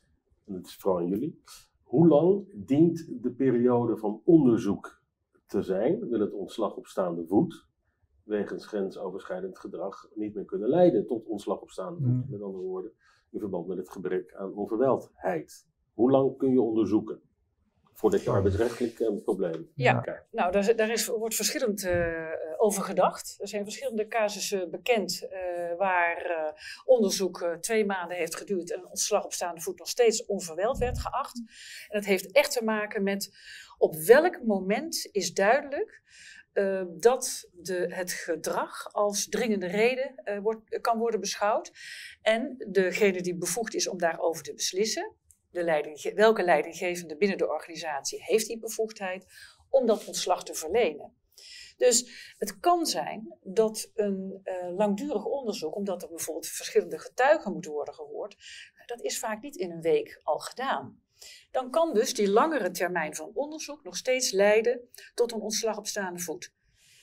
En dat is vooral aan jullie. Hoe lang dient de periode van onderzoek te zijn? Wil het ontslag op staande voet, wegens grensoverschrijdend gedrag, niet meer kunnen leiden tot ontslag op staande voet? Mm. Met andere woorden, in verband met het gebrek aan onverwijldheid. Hoe lang kun je onderzoeken voordat je arbeidsrechtelijk een probleem ja, krijgt? Nou, daar, daar is, wordt verschillend uh, over gedacht. Er zijn verschillende casussen bekend uh, waar uh, onderzoek uh, twee maanden heeft geduurd en ontslag op staande voet nog steeds onverwijld werd geacht. En dat heeft echt te maken met op welk moment is duidelijk uh, dat de, het gedrag als dringende reden uh, wordt, kan worden beschouwd. En degene die bevoegd is om daarover te beslissen, de leiding, welke leidinggevende binnen de organisatie heeft die bevoegdheid om dat ontslag te verlenen. Dus het kan zijn dat een uh, langdurig onderzoek, omdat er bijvoorbeeld verschillende getuigen moeten worden gehoord, dat is vaak niet in een week al gedaan. Dan kan dus die langere termijn van onderzoek nog steeds leiden tot een ontslag op staande voet.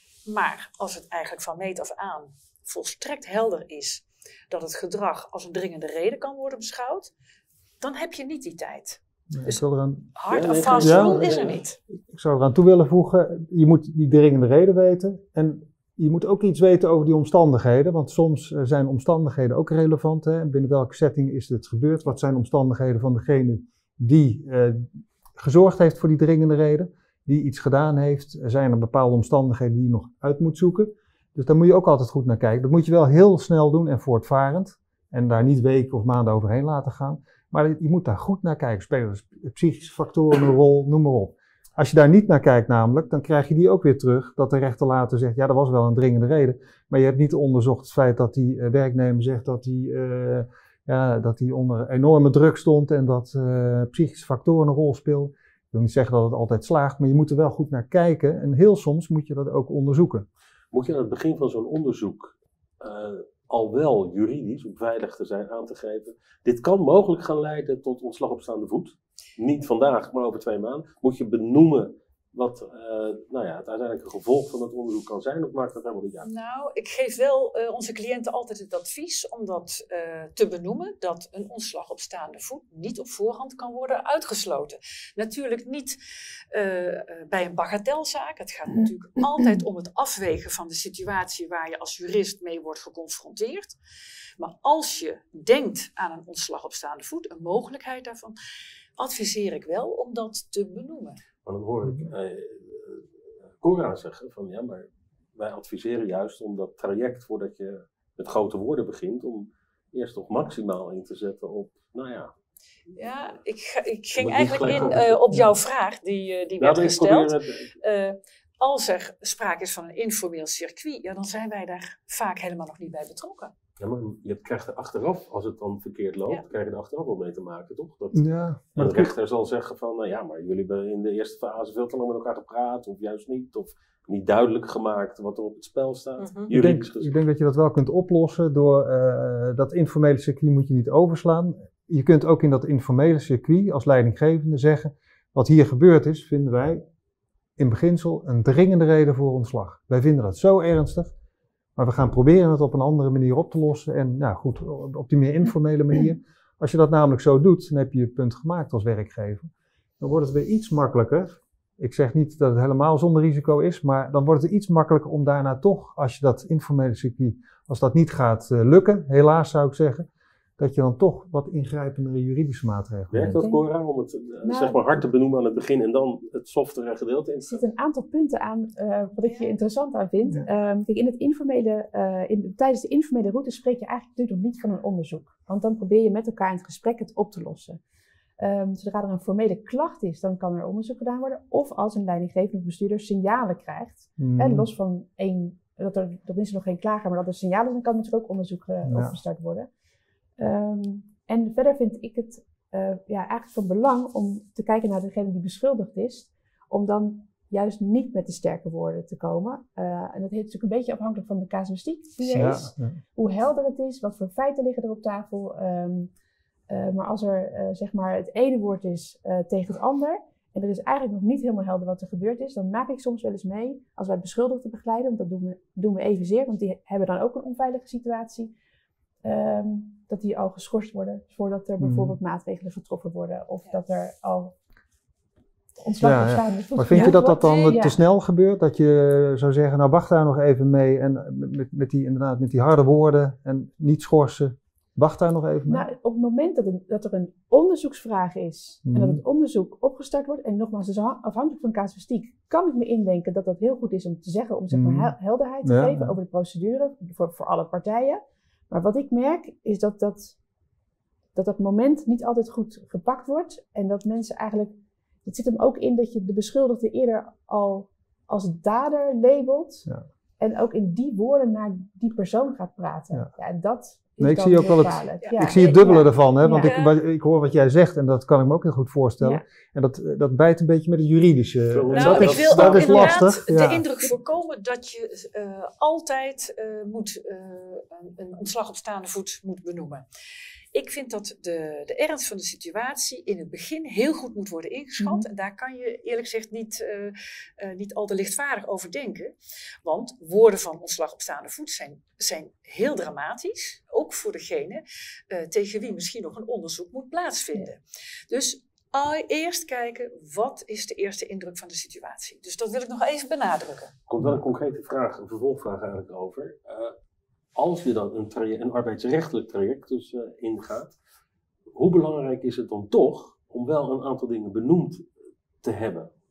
Maar als het eigenlijk van meet af aan volstrekt helder is dat het gedrag als een dringende reden kan worden beschouwd, dan heb je niet die tijd. Ja, dus eraan, hard en fast ja, rule is er niet. Ik zou eraan toe willen voegen, je moet die dringende reden weten en je moet ook iets weten over die omstandigheden, want soms zijn omstandigheden ook relevant. Hè? Binnen welke setting is dit gebeurd? Wat zijn omstandigheden van degene die uh, gezorgd heeft voor die dringende reden, die iets gedaan heeft? Zijn er bepaalde omstandigheden die je nog uit moet zoeken? Dus daar moet je ook altijd goed naar kijken. Dat moet je wel heel snel doen en voortvarend. En daar niet weken of maanden overheen laten gaan. Maar je moet daar goed naar kijken. Spelen psychische factoren een rol, noem maar op. Als je daar niet naar kijkt namelijk, dan krijg je die ook weer terug. Dat de rechter later zegt, ja, dat was wel een dringende reden. Maar je hebt niet onderzocht het feit dat die uh, werknemer zegt dat hij uh, ja, dat hij onder enorme druk stond. En dat uh, psychische factoren een rol speelden. Ik wil niet zeggen dat het altijd slaagt, maar je moet er wel goed naar kijken. En heel soms moet je dat ook onderzoeken. Moet je aan het begin van zo'n onderzoek uh, al wel juridisch, om veilig te zijn, aan te geven. Dit kan mogelijk gaan leiden tot ontslag op staande voet. Niet vandaag, maar over twee maanden. Moet je benoemen wat uh, nou ja, het uiteindelijke gevolg van het onderzoek kan zijn, of maakt dat helemaal niet uit? Nou, ik geef wel uh, onze cliënten altijd het advies om dat uh, te benoemen, dat een ontslag op staande voet niet op voorhand kan worden uitgesloten. Natuurlijk niet uh, uh, bij een bagatelzaak. Het gaat natuurlijk altijd om het afwegen van de situatie waar je als jurist mee wordt geconfronteerd. Maar als je denkt aan een ontslag op staande voet, een mogelijkheid daarvan, adviseer ik wel om dat te benoemen. Maar dan hoor ik uh, Cora zeggen van ja, maar wij adviseren juist om dat traject voordat je met grote woorden begint, om eerst toch maximaal in te zetten op, nou ja. Ja, ik, ga, ik ging eigenlijk in uh, op jouw vraag die, uh, die werd nou, gesteld. Het... Uh, als er sprake is van een informeel circuit, ja, dan zijn wij daar vaak helemaal nog niet bij betrokken. Ja, maar je krijgt er achteraf, als het dan verkeerd loopt, ja. krijg je er achteraf wel mee te maken, toch? Dat ja, maar de rechter zal zeggen van, nou ja, maar jullie hebben in de eerste fase veel te lang met elkaar gepraat, of juist niet, of niet duidelijk gemaakt wat er op het spel staat. Mm-hmm. ik, denk, ik denk dat je dat wel kunt oplossen door uh, dat informele circuit moet je niet overslaan. Je kunt ook in dat informele circuit als leidinggevende zeggen, wat hier gebeurd is, vinden wij in beginsel een dringende reden voor ontslag. Wij vinden dat zo ernstig. Maar we gaan proberen het op een andere manier op te lossen. En nou goed, op die meer informele manier. Als je dat namelijk zo doet, dan heb je je punt gemaakt als werkgever. Dan wordt het weer iets makkelijker. Ik zeg niet dat het helemaal zonder risico is, maar dan wordt het iets makkelijker om daarna toch, als je dat informele circuit, als dat niet gaat uh, lukken, helaas zou ik zeggen, dat je dan toch wat ingrijpendere juridische maatregelen werkt dat, Cora, om het uh, nou, zeg maar hard te benoemen aan het begin en dan het softere gedeelte in te zetten? Er zitten een aantal punten aan uh, wat ik hier interessant aan vind. Ja. Um, kijk, in het informele, uh, in, tijdens de informele route spreek je eigenlijk natuurlijk nog niet van een onderzoek. Want dan probeer je met elkaar in het gesprek het op te lossen. Um, zodra er een formele klacht is, dan kan er onderzoek gedaan worden. Of als een leidinggevende of bestuurder signalen krijgt, mm. hè, los van één, dat er, dat is er nog geen klager, maar dat er signalen zijn, dan kan natuurlijk ook onderzoek uh, ja. opgestart worden. Um, en verder vind ik het uh, ja, eigenlijk van belang om te kijken naar degene die beschuldigd is, om dan juist niet met de sterke woorden te komen. Uh, en dat is natuurlijk een beetje afhankelijk van de casuïstiek die er ja, is, ja. hoe helder het is, wat voor feiten liggen er op tafel. Um, uh, maar als er uh, zeg maar het ene woord is uh, tegen het ander, en er is eigenlijk nog niet helemaal helder wat er gebeurd is, dan maak ik soms wel eens mee, als wij beschuldigden begeleiden, want dat doen we, doen we evenzeer, want die hebben dan ook een onveilige situatie, um, dat die al geschorst worden voordat er bijvoorbeeld mm. maatregelen getroffen worden, of ja. dat er al ontslag ja, bestaan. Ja. Maar vind je dat dat dan ja. te snel gebeurt? Dat je zou zeggen, nou wacht daar nog even mee en met, met, die, inderdaad, met die harde woorden en niet schorsen, wacht daar nog even mee? Nou, op het moment dat, een, dat er een onderzoeksvraag is mm. en dat het onderzoek opgestart wordt, en nogmaals, dus afhankelijk van casuïstiek, kan ik me indenken dat dat heel goed is om te zeggen, om zeg maar mm. helderheid te ja, geven ja. over de procedure voor, voor alle partijen. Maar wat ik merk is dat dat, dat dat moment niet altijd goed gepakt wordt en dat mensen eigenlijk, het zit hem ook in dat je de beschuldigde eerder al als dader labelt ja. en ook in die woorden naar die persoon gaat praten. Ja. Ja, en dat is nee, ik zie ook wel het, ja. ik zie het dubbele ja. ervan, hè? Want ja. ik, ik hoor wat jij zegt en dat kan ik me ook heel goed voorstellen. Ja. En dat, dat bijt een beetje met het juridische. Nou, dat ik is, wil dat ook is inderdaad lastig. de ja. indruk voorkomen dat je uh, altijd uh, moet, uh, een, een ontslag op staande voet moet benoemen. Ik vind dat de, de ernst van de situatie in het begin heel goed moet worden ingeschat. Mm-hmm. En daar kan je eerlijk gezegd niet, uh, uh, niet al te lichtvaardig over denken. Want woorden van ontslag op staande voet zijn, zijn heel dramatisch. Ook voor degene uh, tegen wie misschien nog een onderzoek moet plaatsvinden. Ja. Dus uh, eerst kijken, wat is de eerste indruk van de situatie? Dus dat wil ik nog even benadrukken. Er komt wel een concrete vraag, een vervolgvraag eigenlijk over. Uh, Als je dan een, traject, een arbeidsrechtelijk traject dus uh, ingaat, hoe belangrijk is het dan toch om wel een aantal dingen benoemd te hebben?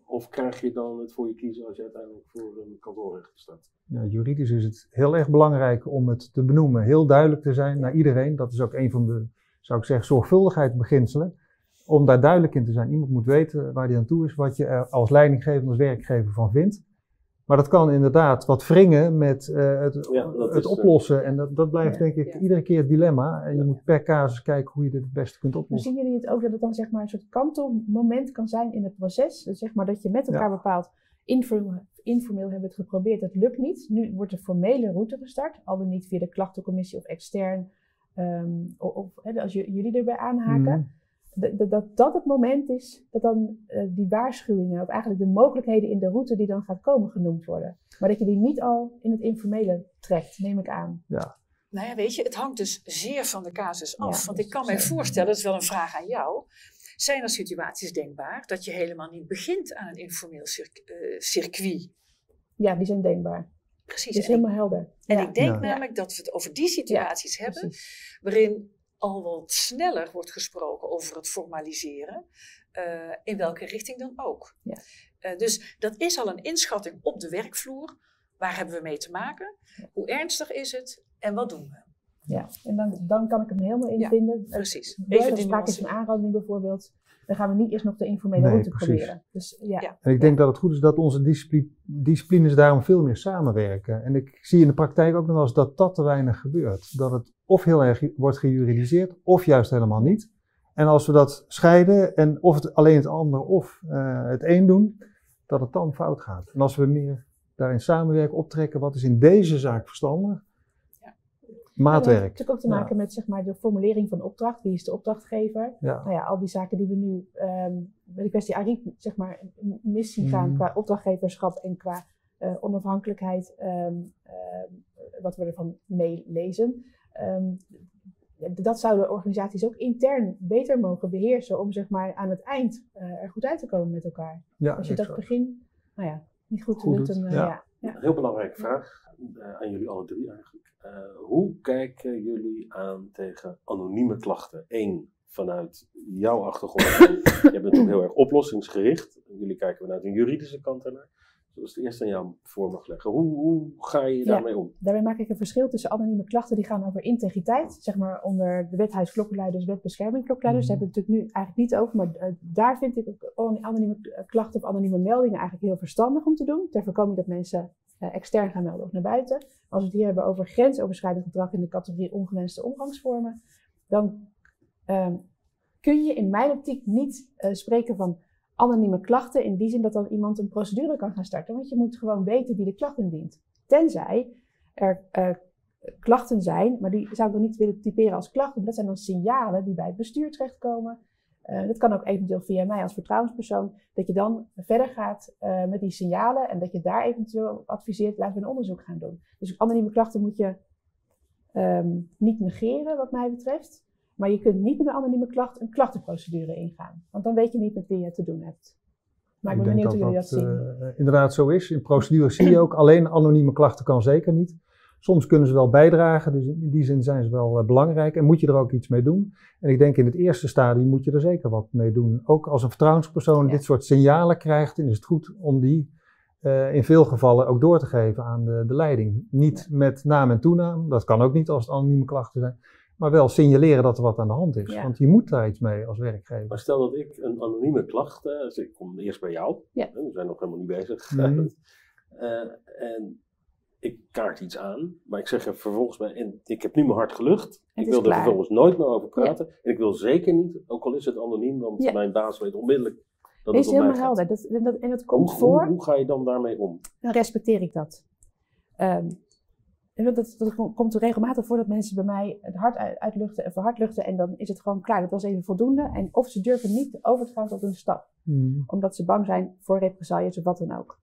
Of krijg je dan het voor je kiezen als je uiteindelijk voor een kantoorrechter staat? Ja, juridisch is het heel erg belangrijk om het te benoemen. Heel duidelijk te zijn naar iedereen. Dat is ook een van de, zou ik zeggen, zorgvuldigheidsbeginselen. Om daar duidelijk in te zijn. Iemand moet weten waar hij aan toe is, wat je er als leidinggever, als werkgever van vindt. Maar dat kan inderdaad wat wringen met uh, het, Ja, dat het is, oplossen. En dat, dat blijft Ja, denk ik ja. iedere keer het dilemma. En je moet per casus kijken hoe je dit het beste kunt Maar oplossen. zien jullie het ook dat het dan zeg maar een soort kantelmoment kan zijn in het proces? Dus zeg maar dat je met elkaar Ja. bepaalt, informeel, informeel hebben we het geprobeerd, dat lukt niet. Nu wordt de formele route gestart, al dan niet via de klachtencommissie of extern. Um, of of hè, als je, jullie erbij aanhaken. Mm. Dat, dat, dat dat het moment is dat dan uh, die waarschuwingen, of eigenlijk de mogelijkheden in de route die dan gaat komen, genoemd worden. Maar dat je die niet al in het informele trekt, neem ik aan. Ja. Nou ja, weet je, het hangt dus zeer van de casus af. Ja, want dat ik kan is mij zo. voorstellen, dat is wel een vraag aan jou. Zijn er situaties denkbaar dat je helemaal niet begint aan een informeel circ- uh, circuit? Ja, die zijn denkbaar. Precies. Dat is En ik- helemaal helder. En Ja. ik denk Ja. namelijk dat we het over die situaties Ja, hebben, precies. waarin al wat sneller wordt gesproken over het formaliseren, uh, in welke richting dan ook. Ja. Uh, dus dat is al een inschatting op de werkvloer. Waar hebben we mee te maken? Hoe ernstig is het? En wat doen we? Ja, en dan, dan kan ik hem helemaal in Ja, vinden. Precies. Even Even als die sprake is nuance. van aanranding bijvoorbeeld, dan gaan we niet eerst nog de informele Nee, route precies. proberen. Dus ja, Ja. En ik denk dat het goed is dat onze discipli- disciplines daarom veel meer samenwerken. En ik zie in de praktijk ook nog wel eens dat dat te weinig gebeurt. Dat het of heel erg wordt gejuridiseerd, of juist helemaal niet. En als we dat scheiden, en of het alleen het ander of uh, het een doen, dat het dan fout gaat. En als we meer daarin samenwerken, optrekken, wat is in deze zaak verstandig? Ja. dat heeft Maatwerk. natuurlijk ook te maken Ja. met zeg maar, de formulering van de opdracht. Wie is de opdrachtgever? Ja. Nou ja, al die zaken die we nu um, bij de kwestie Ariep zeg maar, mis zien gaan Mhm. qua opdrachtgeverschap en qua uh, onafhankelijkheid, um, um, wat we ervan meelezen. Um, dat zouden organisaties ook intern beter mogen beheersen om zeg maar, aan het eind uh, er goed uit te komen met elkaar. Ja, Als je dat exact. begin nou ja, niet goed, Goed doet, doet, dan uh, ja. ja. Ja. Een heel belangrijke vraag uh, aan jullie alle drie eigenlijk. Uh, hoe kijken jullie aan tegen anonieme klachten? Eén, vanuit jouw achtergrond. Je bent natuurlijk heel erg oplossingsgericht. Jullie kijken vanuit een juridische kant ernaar. Dus de eerste aan jou voor mag leggen. Hoe, hoe ga je Ja. daarmee om? Daarbij maak ik een verschil tussen anonieme klachten die gaan over integriteit. Zeg maar onder de wet huisklokkenluiders, wet bescherming klokkenluiders. Daar hebben we het natuurlijk nu eigenlijk niet over. Maar uh, daar vind ik ook anonieme klachten of anonieme meldingen eigenlijk heel verstandig om te doen. Ter voorkoming dat mensen uh, extern gaan melden of naar buiten. Als we het hier hebben over grensoverschrijdend gedrag in de categorie ongewenste omgangsvormen. Dan um, kun je in mijn optiek niet uh, spreken van anonieme klachten in die zin dat dan iemand een procedure kan gaan starten. Want je moet gewoon weten wie de klacht indient. Tenzij er uh, klachten zijn, maar die zou ik dan niet willen typeren als klachten. Dat zijn dan signalen die bij het bestuur terechtkomen. Uh, dat kan ook eventueel via mij als vertrouwenspersoon. Dat je dan verder gaat uh, met die signalen en dat je daar eventueel adviseert, laten we een onderzoek gaan doen. Dus anonieme klachten moet je um, niet negeren wat mij betreft. Maar je kunt niet met een anonieme klacht een klachtenprocedure ingaan. Want dan weet je niet met wie je te doen hebt. Maar ik ben benieuwd hoe jullie dat zien. Uh, inderdaad zo is. In procedures zie je ook alleen anonieme klachten kan zeker niet. Soms kunnen ze wel bijdragen, dus in die zin zijn ze wel uh, belangrijk en moet je er ook iets mee doen. En ik denk in het eerste stadium moet je er zeker wat mee doen. Ook als een vertrouwenspersoon Ja. dit soort signalen krijgt, dan is het goed om die uh, in veel gevallen ook door te geven aan de, de leiding. Niet ja. met naam en toenaam, dat kan ook niet als het anonieme klachten zijn. Maar wel signaleren dat er wat aan de hand is. Ja. Want je moet daar iets mee als werkgever. Maar stel dat ik een anonieme klacht, uh, dus ik kom eerst bij jou, ja. we zijn nog helemaal niet bezig. Mm. uh, en ik kaart iets aan, maar ik zeg er vervolgens bij, en ik heb nu mijn hart gelucht. Het ik wil klaar. er vervolgens nooit meer over praten. Ja. En ik wil zeker niet, ook al is het anoniem, want ja. mijn baas weet onmiddellijk dat Dit het is om mij helemaal gaat. helder. Dat, dat, en dat komt hoe, voor. Hoe, hoe ga je dan daarmee om? Dan respecteer ik dat. Um, Dat, dat, dat komt er regelmatig voor dat mensen bij mij het hart uitluchten en verhard luchten en dan is het gewoon klaar. Dat was even voldoende. En of ze durven niet over te gaan tot een stap. Mm. Omdat ze bang zijn voor represailles of wat dan ook.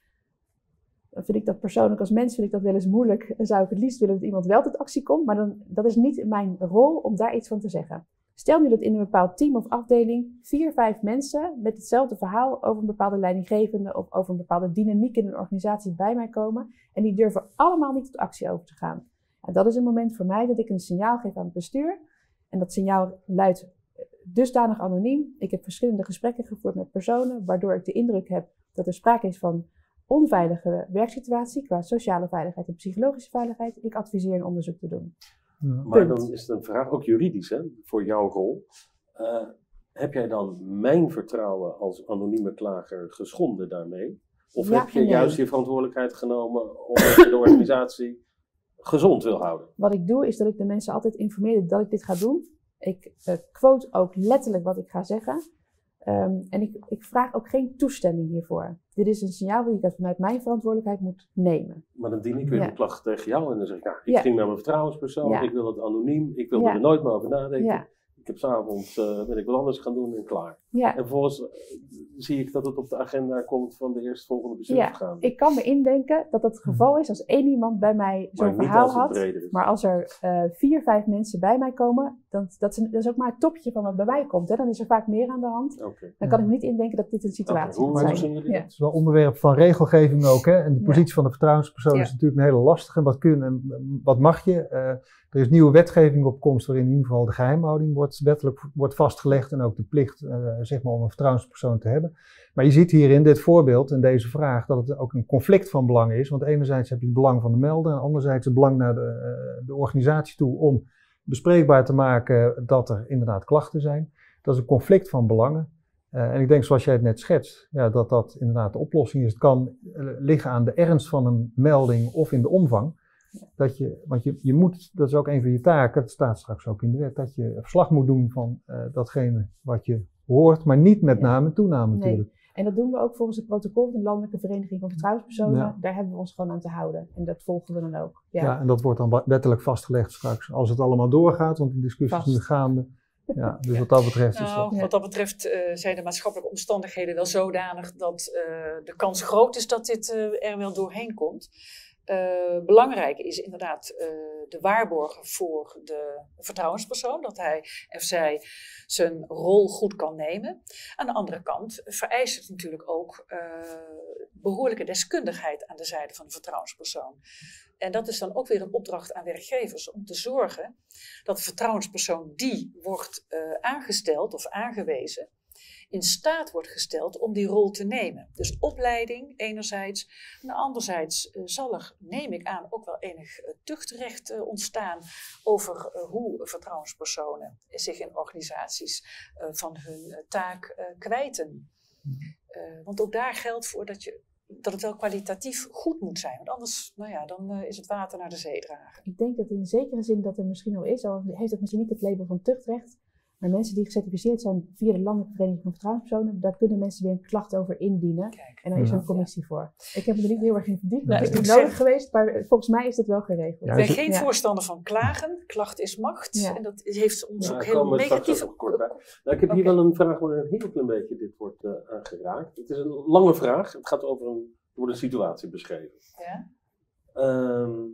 Dan vind ik dat persoonlijk als mens vind ik dat wel eens moeilijk. Dan zou ik het liefst willen dat iemand wel tot actie komt. Maar dan, dat is niet mijn rol om daar iets van te zeggen. Stel nu dat in een bepaald team of afdeling vier, vijf mensen met hetzelfde verhaal over een bepaalde leidinggevende of over een bepaalde dynamiek in een organisatie bij mij komen. En die durven allemaal niet tot actie over te gaan. En dat is een moment voor mij dat ik een signaal geef aan het bestuur. En dat signaal luidt, dusdanig anoniem. Ik heb verschillende gesprekken gevoerd met personen, waardoor ik de indruk heb dat er sprake is van onveilige werksituatie qua sociale veiligheid en psychologische veiligheid. Ik adviseer een onderzoek te doen. Ja. Maar Punt. dan is het een vraag, ook juridisch, hè, voor jouw rol. Uh, heb jij dan mijn vertrouwen als anonieme klager geschonden daarmee? Of Ja heb je en nee. juist je verantwoordelijkheid genomen omdat je de organisatie gezond wil houden? Wat ik doe is dat ik de mensen altijd informeer dat ik dit ga doen. Ik uh, quote ook letterlijk wat ik ga zeggen. Um, en ik, ik vraag ook geen toestemming hiervoor. Dit is een signaal dat ik vanuit mijn verantwoordelijkheid moet nemen. Maar dan dien ik weer Ja. een klacht tegen jou en dan zeg ik, nou, ik Ja. ging naar mijn vertrouwenspersoon, Ja. ik wil het anoniem, ik wilde Ja. er nooit meer over nadenken. Ja, Ik heb s'avonds, uh, ben ik wat anders gaan doen en klaar. ja. En vervolgens uh, zie ik dat het op de agenda komt van de eerstvolgende bestuursvergadering. Ik kan me indenken dat dat het geval is als één iemand bij mij zo'n Maar niet verhaal als het had. breder is. Maar als er uh, vier, vijf mensen bij mij komen, dan, dat, is, dat is ook maar het topje van wat bij mij komt. Hè. Dan is er vaak meer aan de hand. Okay. Dan kan ik me niet indenken dat dit een situatie Okay, hoe moet zien zijn. jullie Ja. Het is wel onderwerp van regelgeving ook. Hè? En de positie Ja. van de vertrouwenspersoon Ja. is natuurlijk een hele lastige. Wat kun en wat mag je? Uh, er is nieuwe wetgeving op komst waarin in ieder geval de geheimhouding wordt wettelijk wordt vastgelegd. En ook de plicht uh, zeg maar om een vertrouwenspersoon te hebben. Maar je ziet hier in dit voorbeeld, in deze vraag, dat het ook een conflict van belang is. Want enerzijds heb je het belang van de melder. En anderzijds het belang naar de, uh, de organisatie toe om bespreekbaar te maken dat er inderdaad klachten zijn. Dat is een conflict van belangen. Uh, en ik denk, zoals jij het net schetst, ja, dat dat inderdaad de oplossing is. Het kan uh, liggen aan de ernst van een melding of in de omvang. Dat je, want je, je moet, dat is ook een van je taken, dat staat straks ook in de wet, dat je verslag moet doen van uh, datgene wat je hoort, maar niet met Ja. naam en toename Nee. natuurlijk. En dat doen we ook volgens het protocol van de Landelijke Vereniging van Vertrouwenspersonen. Ja. Daar hebben we ons gewoon aan te houden. En dat volgen we dan ook. Ja. Ja. En dat wordt dan wettelijk vastgelegd straks, als het allemaal doorgaat, want de discussie is Vast. nu gaande. Ja, dus wat dat betreft is Nou, dat... Ja. wat dat betreft uh, zijn de maatschappelijke omstandigheden wel zodanig dat uh, de kans groot is dat dit uh, er wel doorheen komt. Uh, belangrijk is inderdaad uh, de waarborgen voor de vertrouwenspersoon, dat hij of zij zijn rol goed kan nemen. Aan de andere kant vereist het natuurlijk ook uh, behoorlijke deskundigheid aan de zijde van de vertrouwenspersoon. En dat is dan ook weer een opdracht aan werkgevers om te zorgen dat de vertrouwenspersoon die wordt uh, aangesteld of aangewezen, in staat wordt gesteld om die rol te nemen. Dus opleiding enerzijds, en anderzijds uh, zal er, neem ik aan, ook wel enig uh, tuchtrecht uh, ontstaan over uh, hoe vertrouwenspersonen zich in organisaties uh, van hun uh, taak uh, kwijten. Uh, want ook daar geldt voor dat, je, dat het wel kwalitatief goed moet zijn. Want anders nou ja, dan uh, is het water naar de zee dragen. Ik denk dat in zekere zin dat er misschien al is, al heeft het misschien niet het label van tuchtrecht, maar mensen die gecertificeerd zijn via de Landelijke Vereniging van Vertrouwenspersonen, daar kunnen mensen weer een klacht over indienen. Kijk. En daar is er Ja. een commissie voor. Ik heb me er niet heel erg in verdiept, Nee, het is ik niet moet nodig zeggen- geweest, maar volgens mij is dit wel geregeld. Ja, Ik ben is- geen Ja. voorstander van klagen. Klacht is macht. Ja. En dat heeft ons Ja, ook daar heel komen we straks negatief. ook kort bij. Nou, ik heb hier Oké. wel een vraag waar een heel klein beetje dit wordt uh, aangeraakt. Het is een lange vraag. Het gaat over een, er wordt een situatie beschreven. Ja? Um,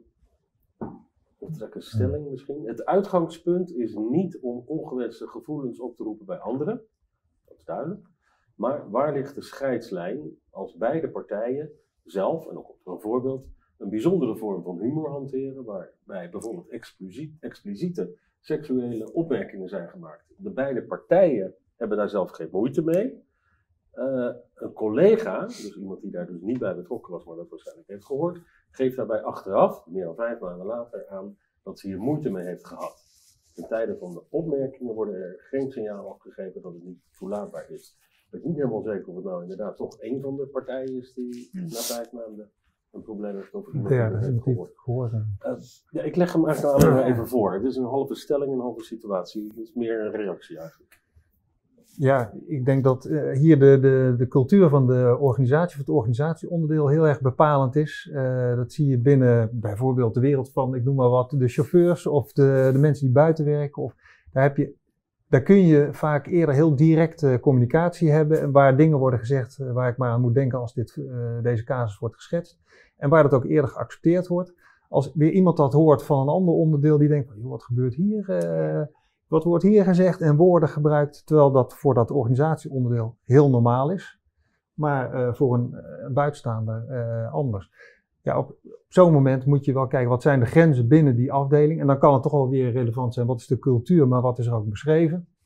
of trek een stelling misschien. Het uitgangspunt is niet om ongewenste gevoelens op te roepen bij anderen. Dat is duidelijk. Maar waar ligt de scheidslijn als beide partijen zelf, en ook op een voorbeeld, een bijzondere vorm van humor hanteren, waarbij bijvoorbeeld expliciet, expliciete seksuele opmerkingen zijn gemaakt. De beide partijen hebben daar zelf geen moeite mee. Uh, een collega, dus iemand die daar dus niet bij betrokken was, maar dat waarschijnlijk heeft gehoord, geeft daarbij achteraf, meer dan vijf maanden later, aan dat ze hier moeite mee heeft gehad. In tijden van de opmerkingen worden er geen signalen afgegeven dat het niet toelaatbaar is. Ik ben niet helemaal zeker of het nou inderdaad toch één van de partijen is die na vijf maanden een probleem heeft of iemand die Ja, het dat heeft heb ik gehoord. gehoord. Uh, ja, ik leg hem eigenlijk allemaal even voor. Het is een halve stelling, een halve situatie. Het is meer een reactie eigenlijk. Ja, ik denk dat uh, hier de, de, de cultuur van de organisatie, of het organisatieonderdeel heel erg bepalend is. Uh, dat zie je binnen bijvoorbeeld de wereld van, ik noem maar wat, de chauffeurs of de, de mensen die buiten werken. Of, daar, heb je, daar kun je vaak eerder heel directe communicatie hebben en waar dingen worden gezegd uh, waar ik maar aan moet denken als dit, uh, deze casus wordt geschetst. En waar dat ook eerder geaccepteerd wordt. Als weer iemand dat hoort van een ander onderdeel die denkt, joh, wat gebeurt hier? Uh, Wat wordt hier gezegd en woorden gebruikt, terwijl dat voor dat organisatieonderdeel heel normaal is, maar uh, voor een, een buitenstaander uh, anders. Ja, op, op zo'n moment moet je wel kijken, wat zijn de grenzen binnen die afdeling? En dan kan het toch wel weer relevant zijn, wat is de cultuur, maar wat is er ook beschreven?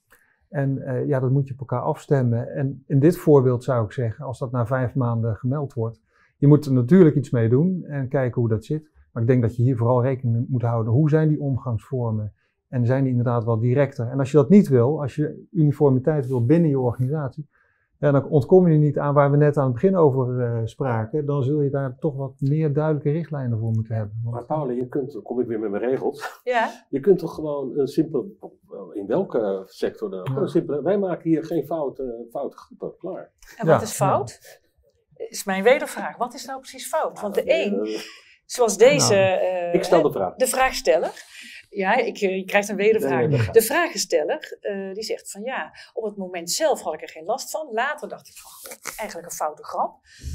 En uh, ja, dat moet je op elkaar afstemmen. En in dit voorbeeld zou ik zeggen, als dat na vijf maanden gemeld wordt, je moet er natuurlijk iets mee doen en kijken hoe dat zit. Maar ik denk dat je hier vooral rekening mee moet houden. Hoe zijn die omgangsvormen? En zijn die inderdaad wel directer? En als je dat niet wil, als je uniformiteit wil binnen je organisatie, ja, dan ontkom je niet aan waar we net aan het begin over uh, spraken. Dan zul je daar toch wat meer duidelijke richtlijnen voor moeten hebben. Want, maar Paula, je kunt, dan kom ik weer met mijn regels. Ja. Je kunt toch gewoon een simpele, in welke sector dan? Ja. Een simpele, wij maken hier geen fouten, fouten grappen, klaar. En wat ja, is fout? Ja. Is mijn wedervraag. Wat is nou precies fout? Want de uh, een, uh, zoals deze, nou, uh, ik stel de vraag. De vraagsteller. Ja, ik, je krijgt een wedervraag. Nee, de vragensteller, uh, die zegt van ja, op het moment zelf had ik er geen last van. Later dacht ik van, goh, eigenlijk een foute grap.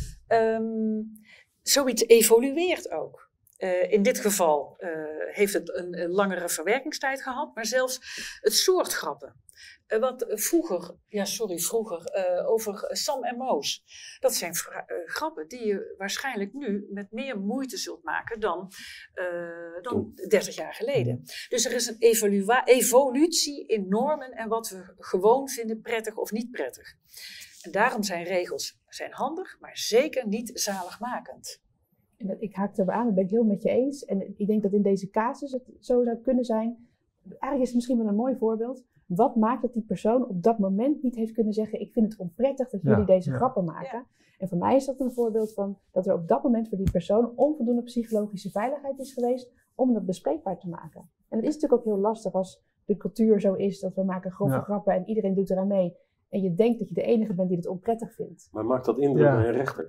Um, zoiets evolueert ook. Uh, in dit geval uh, heeft het een, een langere verwerkingstijd gehad, maar zelfs het soort grappen. Uh, wat vroeger, ja sorry, vroeger, uh, over Sam en Moos. Dat zijn fra- uh, grappen die je waarschijnlijk nu met meer moeite zult maken dan, uh, dan dertig jaar geleden. Dus er is een evolua- evolutie in normen en wat we gewoon vinden prettig of niet prettig. En daarom zijn regels zijn handig, maar zeker niet zaligmakend. En ik haak erop aan, dat ben ik heel met je eens. En ik denk dat in deze casus het zo zou kunnen zijn. Eigenlijk is het misschien wel een mooi voorbeeld. Wat maakt dat die persoon op dat moment niet heeft kunnen zeggen, ik vind het onprettig dat jullie ja, deze ja. grappen maken. Ja. En voor mij is dat een voorbeeld van dat er op dat moment voor die persoon onvoldoende psychologische veiligheid is geweest om dat bespreekbaar te maken. En het is natuurlijk ook heel lastig als de cultuur zo is dat we maken grove ja. grappen en iedereen doet eraan mee. En je denkt dat je de enige bent die het onprettig vindt. Maar maakt dat indruk ja. bij een rechter?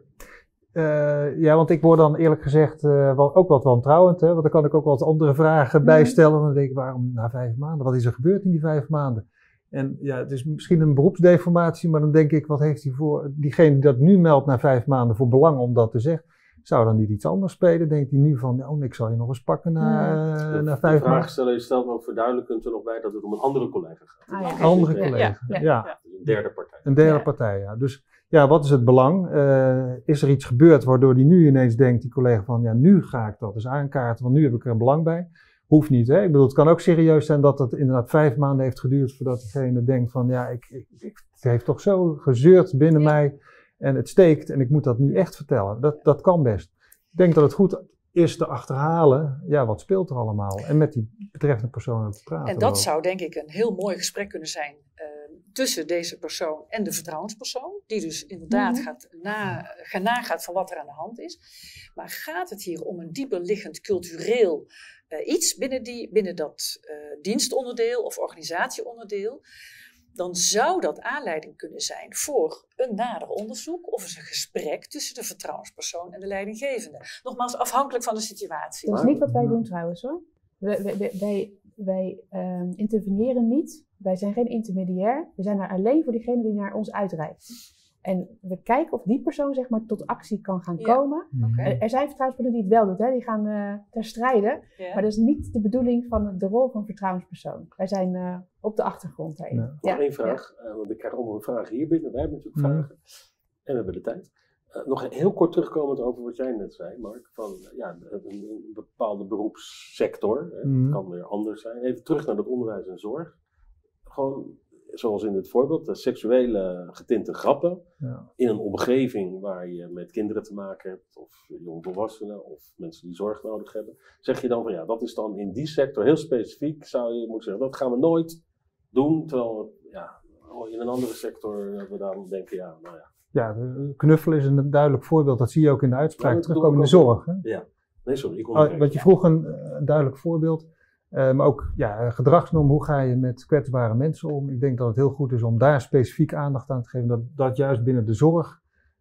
Uh, ja, want ik word dan eerlijk gezegd uh, wel, ook wat wantrouwend. Hè? Want dan kan ik ook wat andere vragen mm. bijstellen. En dan denk ik, waarom na vijf maanden? Wat is er gebeurd in die vijf maanden? En ja, het is misschien een beroepsdeformatie, maar dan denk ik, wat heeft hij voor, diegene die dat nu meldt na vijf maanden voor belang om dat te zeggen? Zou dan niet iets anders spelen? Denkt hij nu van, oh, ik zal je nog eens pakken na, ja. uh, de, na vijf maanden? De vraag stellen, je stelt ook verduidelijkend er nog bij dat het om een andere collega gaat. Ah, ja. Een andere collega, ja. ja. ja. ja. Een derde partij. Een derde ja. partij, ja. Dus ja, wat is het belang? Uh, is er iets gebeurd waardoor die nu ineens denkt, die collega van, ja, nu ga ik dat eens aankaarten, want nu heb ik er een belang bij. Hoeft niet, hè. Ik bedoel, het kan ook serieus zijn dat het inderdaad vijf maanden heeft geduurd voordat diegene denkt van, ja, ik, ik, ik, het heeft toch zo gezeurd binnen ja. mij en het steekt en ik moet dat nu echt vertellen. Dat, dat kan best. Ik denk dat het goed is te achterhalen, ja, wat speelt er allemaal? En met die betreffende persoon te praten. En dat over. zou denk ik een heel mooi gesprek kunnen zijn uh, tussen deze persoon en de vertrouwenspersoon. Die dus inderdaad mm-hmm. gaat, na, gaat nagaat van wat er aan de hand is. Maar gaat het hier om een dieper liggend cultureel uh, iets binnen, die, binnen dat uh, dienstonderdeel of organisatieonderdeel? Dan zou dat aanleiding kunnen zijn voor een nader onderzoek of eens een gesprek tussen de vertrouwenspersoon en de leidinggevende. Nogmaals, afhankelijk van de situatie. Dat is niet wat wij doen trouwens hoor. Wij, wij, wij, wij um, interveneren niet, wij zijn geen intermediair, we zijn er alleen voor diegene die naar ons uitreikt. En we kijken of die persoon zeg maar tot actie kan gaan ja. komen. Okay. Er zijn vertrouwenspersonen die het wel doen, hè? Die gaan uh, ter strijde. Yeah. Maar dat is niet de bedoeling van de rol van vertrouwenspersoon. Wij zijn uh, op de achtergrond heen. Ja. Nog één vraag, ja. uh, want ik krijg allemaal een vraag hier binnen. Wij hebben natuurlijk mm. vragen en we hebben de tijd. Uh, nog heel kort terugkomend over wat jij net zei, Mark. Van uh, ja, een, een bepaalde beroepssector. Hè? Mm. Het kan weer anders zijn. Even terug naar dat onderwijs en zorg. Gewoon, zoals in dit voorbeeld, de seksuele getinte grappen ja. in een omgeving waar je met kinderen te maken hebt, of jongvolwassenen, of mensen die zorg nodig hebben, zeg je dan van ja, dat is dan in die sector heel specifiek, zou je moeten zeggen, dat gaan we nooit doen, terwijl ja, in een andere sector we dan denken, ja, nou ja. Ja, knuffelen is een duidelijk voorbeeld, dat zie je ook in de uitspraak nou, terugkomen in de zorg. Hè? Ja, nee sorry, ik oh, Want je vroeg een, een duidelijk voorbeeld. Uh, maar ook ja, gedragsnorm, hoe ga je met kwetsbare mensen om? Ik denk dat het heel goed is om daar specifiek aandacht aan te geven. Dat dat juist binnen de zorg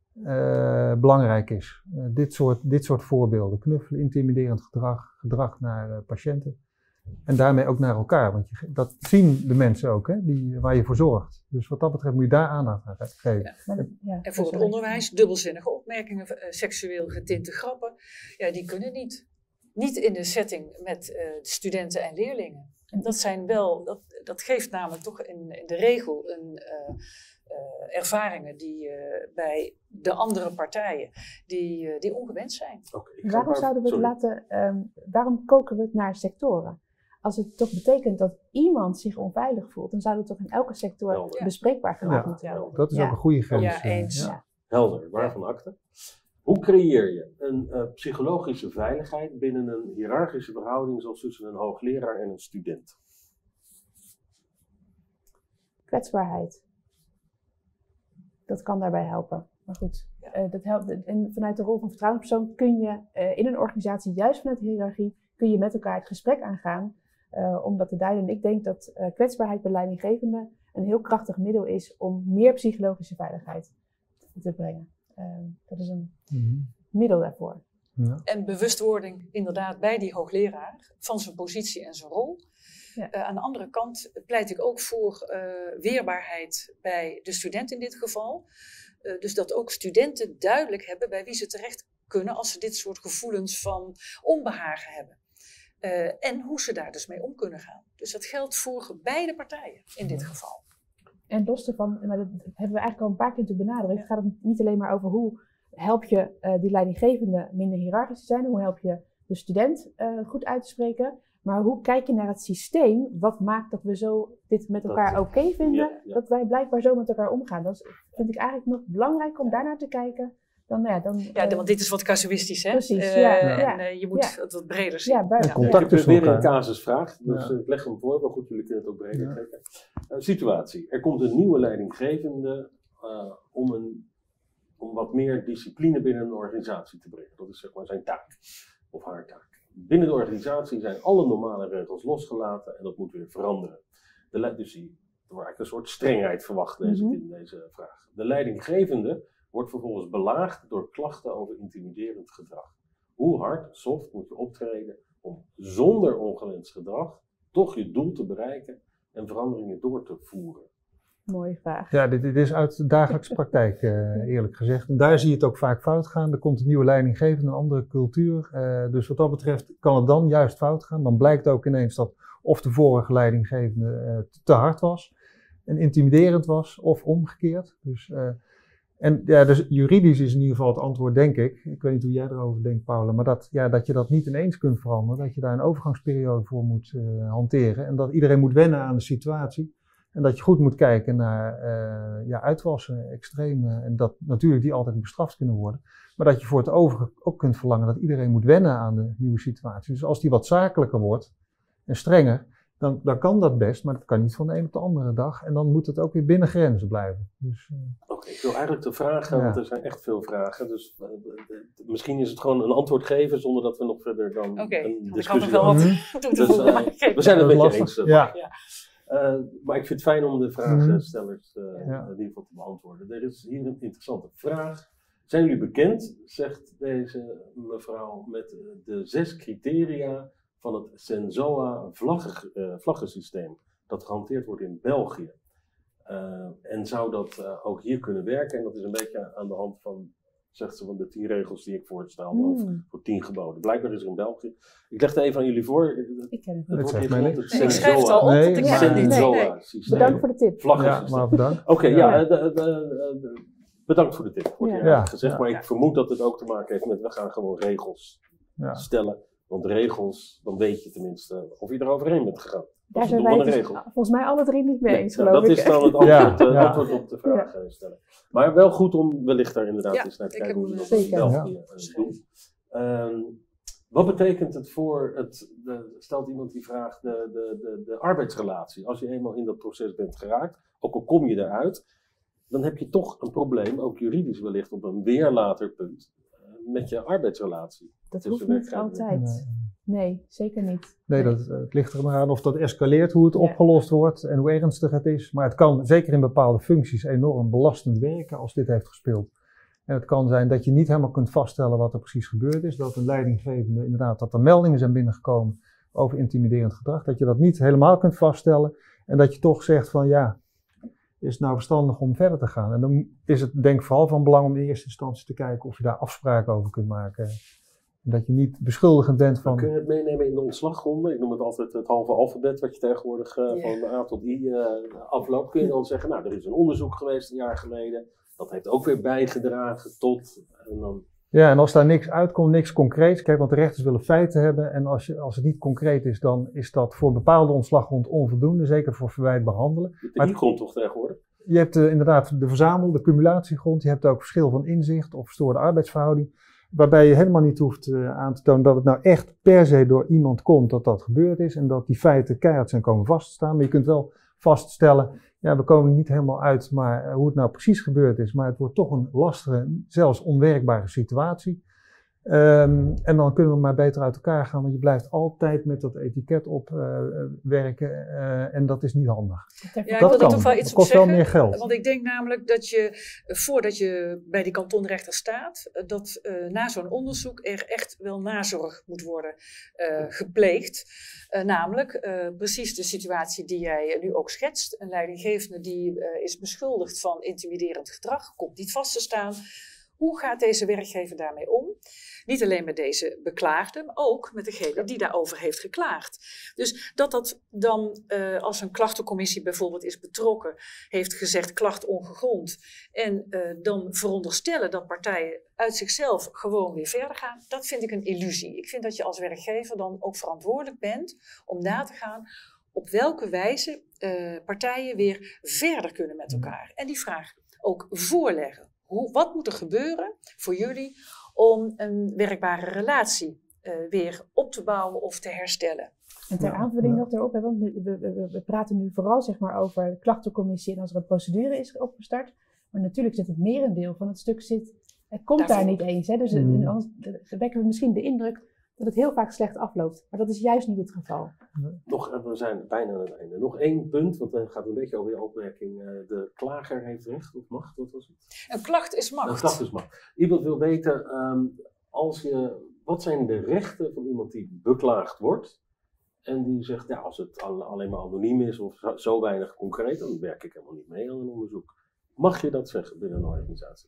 uh, belangrijk is. Uh, dit, soort, dit soort voorbeelden. Knuffelen, intimiderend gedrag, gedrag naar uh, patiënten. En daarmee ook naar elkaar. Want je, dat zien de mensen ook, hè, die, waar je voor zorgt. Dus wat dat betreft moet je daar aandacht aan geven. Ja. En, ja, en voor het onderwijs, dubbelzinnige opmerkingen, uh, seksueel getinte grappen. Ja, die kunnen niet. Niet in de setting met uh, studenten en leerlingen. En dat zijn wel, dat, dat geeft namelijk toch in, in de regel een, uh, uh, ervaringen die uh, bij de andere partijen, die, uh, die ongewenst zijn. Okay, waarom zouden we het laten, um, waarom koken we het naar sectoren? als het toch betekent dat iemand zich onveilig voelt, dan zou het toch in elke sector Helder. bespreekbaar gemaakt Ja. moeten worden. Dat is Ja. ook een goede grens. Ja, eh, eens. ja. Ja. Helder, waarvan akte. Hoe creëer je een uh, psychologische veiligheid binnen een hiërarchische verhouding zoals tussen een hoogleraar en een student? Kwetsbaarheid. Dat kan daarbij helpen. Maar goed, Ja. uh, dat helpt. En vanuit de rol van vertrouwenspersoon kun je uh, in een organisatie, juist vanuit de hiërarchie, kun je met elkaar het gesprek aangaan uh, om dat te duiden. En ik denk dat uh, kwetsbaarheid bij leidinggevenden een heel krachtig middel is om meer psychologische veiligheid te brengen. Uh, dat is een Mm-hmm. middel daarvoor. Ja. En bewustwording inderdaad bij die hoogleraar van zijn positie en zijn rol. Ja. Uh, aan de andere kant pleit ik ook voor uh, weerbaarheid bij de student in dit geval. Uh, dus dat ook studenten duidelijk hebben bij wie ze terecht kunnen als ze dit soort gevoelens van onbehagen hebben. Uh, en hoe ze daar dus mee om kunnen gaan. Dus dat geldt voor beide partijen in dit geval. En los daarvan, maar dat hebben we eigenlijk al een paar keer te benadrukken, Ja. gaat het niet alleen maar over hoe help je uh, die leidinggevende minder hiërarchisch te zijn, hoe help je de student uh, goed uit te spreken, maar hoe kijk je naar het systeem, wat maakt dat we zo dit met elkaar oké okay vinden, Ja, ja. dat wij blijkbaar zo met elkaar omgaan. Dat vind ik eigenlijk nog belangrijker om daarnaar te kijken. Dan, nou ja, dan, Ja, uh, want dit is wat casuïstisch, hè? Precies, Uh, ja, En ja. uh, je moet Ja. het wat breder zien. ja, buiten. En Ik contact heb tussen weer een elkaar. casusvraag, dus Ja. ik leg hem voor, maar goed, jullie kunnen het ook breder Ja. trekken. Uh, situatie. Er komt een nieuwe leidinggevende uh, om, een, om wat meer discipline binnen een organisatie te brengen. Dat is zeg maar zijn taak, of haar taak. Binnen de organisatie zijn alle normale regels losgelaten en dat moet weer veranderen. De le- dus die, er wordt eigenlijk een soort strengheid verwacht lees ik Mhm. in deze vraag. De leidinggevende wordt vervolgens belaagd door klachten over intimiderend gedrag. Hoe hard, soft moet je optreden om zonder ongewenst gedrag toch je doel te bereiken en veranderingen door te voeren? Mooie vraag. Ja, dit, dit is uit de dagelijkse praktijk, uh, eerlijk gezegd. En daar zie je het ook vaak fout gaan. Er komt een nieuwe leidinggevende, een andere cultuur. Uh, dus wat dat betreft kan het dan juist fout gaan. Dan blijkt ook ineens dat of de vorige leidinggevende uh, te hard was en intimiderend was, of omgekeerd. Dus, uh, en ja, dus juridisch is in ieder geval het antwoord, denk ik. Ik weet niet hoe jij erover denkt, Paula, maar dat, ja, dat je dat niet ineens kunt veranderen. Dat je daar een overgangsperiode voor moet uh, hanteren. En dat iedereen moet wennen aan de situatie. En dat je goed moet kijken naar uh, ja, uitwassen, extreme. En dat natuurlijk die altijd bestraft kunnen worden. Maar dat je voor het overige ook kunt verlangen dat iedereen moet wennen aan de nieuwe situatie. Dus als die wat zakelijker wordt en strenger, dan, dan kan dat best. Maar dat kan niet van de een op de andere dag. En dan moet het ook weer binnen grenzen blijven. Dus, uh, Oké, okay, ik wil eigenlijk de vragen, Ja. want er zijn echt veel vragen. Dus uh, misschien is het gewoon een antwoord geven zonder dat we nog verder dan Oké, okay. een Ik had discussie nog wel wat Mhm. toe te Dus, voegen. uh, maar ik geef we zijn het Dat met is je lastig. eens. Uh, Ja. Ja. Uh, maar ik vind het fijn om de vraagstellers uh, Ja. in ieder geval te beantwoorden. Er is hier een interessante vraag. Zijn jullie bekend, zegt deze mevrouw, met de zes criteria van het Sensoa vlaggen, uh, vlaggensysteem dat gehanteerd wordt in België? Uh, en zou dat uh, ook hier kunnen werken? En dat is een beetje aan de hand van, zegt ze, van de tien regels die ik voorstel, Mm. of voor tien geboden. blijkbaar is er in België. Ik leg het even aan jullie voor. Ik ken het Het niet. wordt zegt hier mij genoemd niks. het Nee, ik schrijf het al op, Nee, want ik maar- ken het niet. Nee. Nee. Sensoa-systeem. Bedankt voor de tip. ja, Vlaggensysteem. maar bedankt. Oké, Ja. ja, de, de, de, de- bedankt voor de tip, wordt Ja. hier eigenlijk Ja. gezegd. Ja. Maar Ja. ik vermoed dat het ook te maken heeft met, we gaan gewoon regels Ja. stellen. Want regels, dan weet je tenminste of je er overheen bent gegaan. Dat Daar is het zijn doel wij van het een dus regel. volgens mij alle drie niet mee Nee, eens, nou, geloof dat ik. is dan het antwoord, Ja, uh, ja. antwoord op de vraag uh, stellen. Maar wel goed om wellicht daar inderdaad Ja, eens naar te ik kijken heb hoe we hem dat in zeker. België Ja. uh, doen. Um, wat betekent het voor het, de, stelt iemand die vraagt, de, de, de, de arbeidsrelatie. Als je eenmaal in dat proces bent geraakt, ook al kom je eruit, dan heb je toch een probleem, ook juridisch wellicht op een weer later punt, uh, met je arbeidsrelatie. Dat tussen hoeft niet werkgever en- altijd. Nee. Nee, zeker niet. Nee, dat, het ligt er maar aan of dat escaleert, hoe het Ja. opgelost wordt en hoe ernstig het is. Maar het kan zeker in bepaalde functies enorm belastend werken als dit heeft gespeeld. En het kan zijn dat je niet helemaal kunt vaststellen wat er precies gebeurd is. Dat een leidinggevende, inderdaad, dat er meldingen zijn binnengekomen over intimiderend gedrag. Dat je dat niet helemaal kunt vaststellen. En dat je toch zegt van ja, is het nou verstandig om verder te gaan? En dan is het denk ik vooral van belang om in eerste instantie te kijken of je daar afspraken over kunt maken. En dat je niet beschuldigend bent Maar van... kun je het meenemen in de ontslagronde? Ik noem het altijd het halve alfabet wat je tegenwoordig uh, Ja. van de A tot I uh, afloopt. Kun je dan zeggen, nou er is een onderzoek geweest een jaar geleden. Dat heeft ook weer bijgedragen tot... En dan Ja, en als daar niks uitkomt, niks concreets, kijk, want de rechters willen feiten hebben en als, je, als het niet concreet is, dan is dat voor een bepaalde ontslaggrond onvoldoende, zeker voor verwijt behandelen. Maar die grond toch tegenwoordig? Je hebt uh, inderdaad de verzamel, de cumulatiegrond, je hebt ook verschil van inzicht of verstoorde arbeidsverhouding, waarbij je helemaal niet hoeft uh, aan te tonen dat het nou echt per se door iemand komt dat dat gebeurd is en dat die feiten keihard zijn komen vast te staan, maar je kunt wel vaststellen, ja, we komen er niet helemaal uit maar hoe het nou precies gebeurd is, maar het wordt toch een lastige, zelfs onwerkbare situatie. Um, en dan kunnen we maar beter uit elkaar gaan, want je blijft altijd met dat etiket op uh, werken uh, en dat is niet handig. Ja, ik dat wil kan. er toch wel iets Het op kost zeggen. wel meer geld. Want ik denk namelijk dat je, voordat je bij die kantonrechter staat, dat uh, na zo'n onderzoek er echt wel nazorg moet worden uh, gepleegd. Uh, namelijk uh, precies de situatie die jij nu ook schetst. Een leidinggevende die uh, is beschuldigd van intimiderend gedrag, komt niet vast te staan. Hoe gaat deze werkgever daarmee om? Niet alleen met deze beklaagde, maar ook met degene die daarover heeft geklaagd. Dus dat dat dan, uh, als een klachtencommissie bijvoorbeeld is betrokken, heeft gezegd klacht ongegrond, en uh, dan veronderstellen dat partijen uit zichzelf gewoon weer verder gaan, dat vind ik een illusie. Ik vind dat je als werkgever dan ook verantwoordelijk bent om na te gaan op welke wijze uh, partijen weer verder kunnen met elkaar. En die vraag ook voorleggen. Hoe, wat moet er gebeuren voor jullie om een werkbare relatie uh, weer op te bouwen of te herstellen? En ter Ja, aanvulling ja. nog daarop, hè, want we, we, we, we praten nu vooral zeg maar, over de klachtencommissie en als er een procedure is opgestart. Maar natuurlijk zit het merendeel van het stuk zit, het komt Daarvoor. daar niet eens. Hè, dus Mm. uh, anders wekken we misschien de indruk dat het heel vaak slecht afloopt. Maar dat is juist niet het geval. Nog, we zijn bijna aan het einde. Nog één punt, want dan gaat het een beetje over je opmerking. De klager heeft recht of macht, wat was het? Een klacht is Een macht. klacht is macht. Iemand wil weten, um, als je, wat zijn de rechten van iemand die beklaagd wordt? En die zegt, ja, als het alleen maar anoniem is of zo, zo weinig concreet, dan werk ik helemaal niet mee aan een onderzoek. Mag je dat zeggen binnen een organisatie?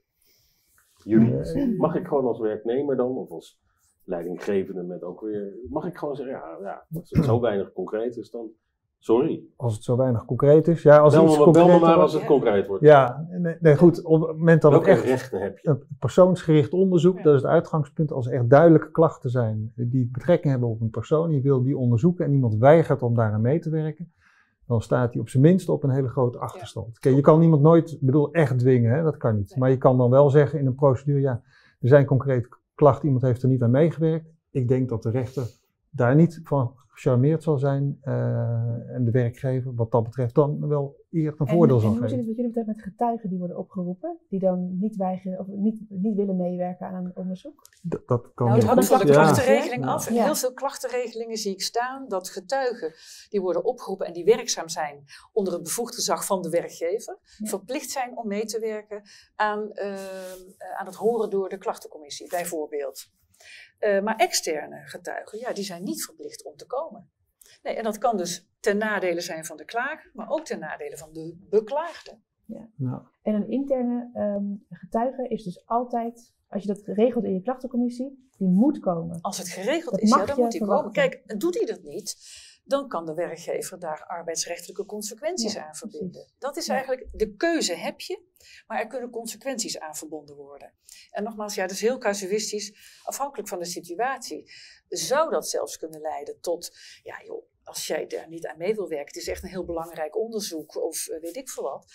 Jullie, mag ik gewoon als werknemer dan, of als leidinggevende met ook weer, mag ik gewoon zeggen, ja, ja als het zo weinig concreet is, dan sorry. Als het zo weinig concreet is. Ja, als Bel iets me, bel me concreter maar wordt- als het concreet wordt. Ja, nee, nee, goed. Op het moment dat het Welke echt rechten heb je? een persoonsgericht onderzoek, Ja. dat is het uitgangspunt. Als er echt duidelijke klachten zijn die betrekking hebben op een persoon, die wil die onderzoeken en iemand weigert om daaraan mee te werken, dan staat hij op zijn minst op een hele grote achterstand. Kijk, je kan iemand nooit, ik bedoel, echt dwingen, hè? Dat kan niet. Nee. Maar je kan dan wel zeggen in een procedure, ja, er zijn concrete klachten, iemand heeft er niet aan meegewerkt. Ik denk dat de rechter daar niet van gecharmeerd zal zijn uh, en de werkgever wat dat betreft dan wel eer een En, voordeel en zal hoe zit geven. het wat jullie betreft met getuigen die worden opgeroepen, die dan niet weigeren of niet, niet willen meewerken aan een onderzoek? D- dat kan Nou, het wel. hangt van de Ja. klachtenregeling Ja. af. Ja. Heel veel klachtenregelingen zie ik staan dat getuigen die worden opgeroepen en die werkzaam zijn onder het bevoegd gezag van de werkgever, Ja. verplicht zijn om mee te werken aan, uh, aan het horen door de klachtencommissie, bijvoorbeeld. Uh, maar externe getuigen, ja, die zijn niet verplicht om te komen. Nee, en dat kan dus ten nadele zijn van de klager, maar ook ten nadele van de beklaagde. Nou, En een interne um, getuige is dus altijd, als je dat regelt in je klachtencommissie, die moet komen. Als het geregeld Dat is, ja, mag dan je moet hij komen. verwachten. Kijk, doet hij dat niet, dan kan de werkgever daar arbeidsrechtelijke consequenties Ja, aan verbinden. precies. Dat is Ja. eigenlijk, de keuze heb je, maar er kunnen consequenties aan verbonden worden. En nogmaals, ja, dat is heel casuïstisch, afhankelijk van de situatie. Zou dat zelfs kunnen leiden tot, ja joh, als jij daar niet aan mee wil werken, het is echt een heel belangrijk onderzoek of uh, weet ik veel wat.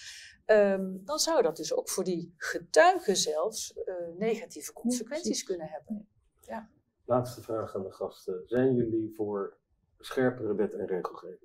Um, dan zou dat dus ook voor die getuigen zelfs uh, negatieve consequenties Ja, kunnen hebben. Laatste vraag aan de gasten. Zijn jullie voor scherpere wet en regelgeving?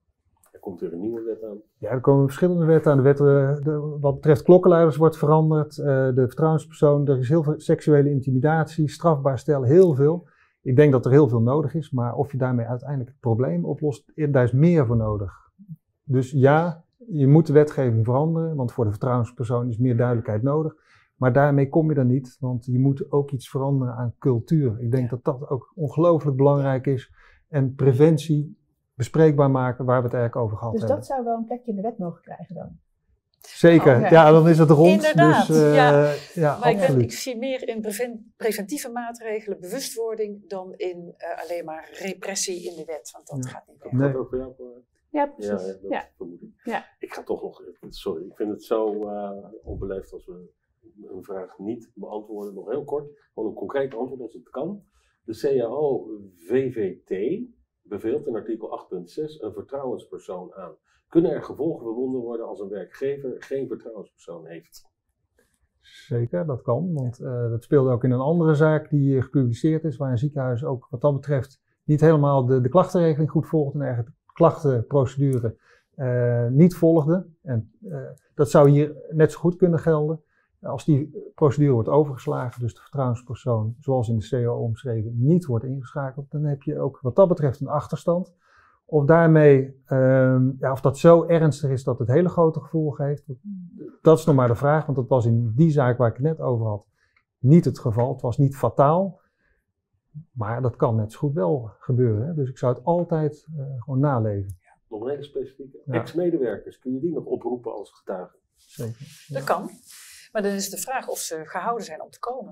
Er komt weer een nieuwe wet aan. ja, er komen verschillende wetten aan. De wet, uh, de, wat betreft klokkenluiders wordt veranderd. Uh, de vertrouwenspersoon, er is heel veel seksuele intimidatie, strafbaar stellen, heel veel. Ik denk dat er heel veel nodig is, maar of je daarmee uiteindelijk het probleem oplost, daar is meer voor nodig. Dus ja, je moet de wetgeving veranderen, want voor de vertrouwenspersoon is meer duidelijkheid nodig. Maar daarmee kom je er niet, want je moet ook iets veranderen aan cultuur. Ik denk Ja. dat dat ook ongelooflijk belangrijk is. En preventie bespreekbaar maken waar we het eigenlijk over gehad Dus hebben. dat zou wel een plekje in de wet mogen krijgen dan. Zeker, Oké. ja, dan is het rond. Inderdaad, dus, uh, ja. ja, Maar ik, ben, absoluut. ik zie meer in preven- preventieve maatregelen, bewustwording, dan in uh, alleen maar repressie in de wet. Want dat Ja. gaat niet Dat werken. Nee. gaat ook voor jou. Voor... Ja, Ja, precies. ja, dat Ja. vermoed ik. Ja. Ik ga toch nog, sorry, ik vind het zo uh, onbeleefd als we een vraag niet beantwoorden. Nog heel kort, gewoon een concreet antwoord als het kan. De C A O V V T beveelt in artikel acht punt zes een vertrouwenspersoon aan. Kunnen er gevolgen verbonden worden als een werkgever geen vertrouwenspersoon heeft? Zeker, dat kan. Want uh, dat speelde ook in een andere zaak die uh, gepubliceerd is, waar een ziekenhuis ook wat dat betreft niet helemaal de, de klachtenregeling goed volgt en eigenlijk de klachtenprocedure uh, niet volgde. En uh, dat zou hier net zo goed kunnen gelden. Als die procedure wordt overgeslagen, dus de vertrouwenspersoon, zoals in de C A O omschreven, niet wordt ingeschakeld, dan heb je ook wat dat betreft een achterstand. Of daarmee, um, ja, of dat zo ernstig is dat het hele grote gevolgen heeft, dat is nog maar de vraag, want dat was in die zaak waar ik het net over had niet het geval. Het was niet fataal, maar dat kan net zo goed wel gebeuren. Hè? Dus ik zou het altijd uh, gewoon naleven. Ja, nog een hele specifieke. Ja. Ex-medewerkers, kun je die nog oproepen als getuigen? Zeker. Ja. Dat kan. Maar dan is de vraag of ze gehouden zijn om te komen.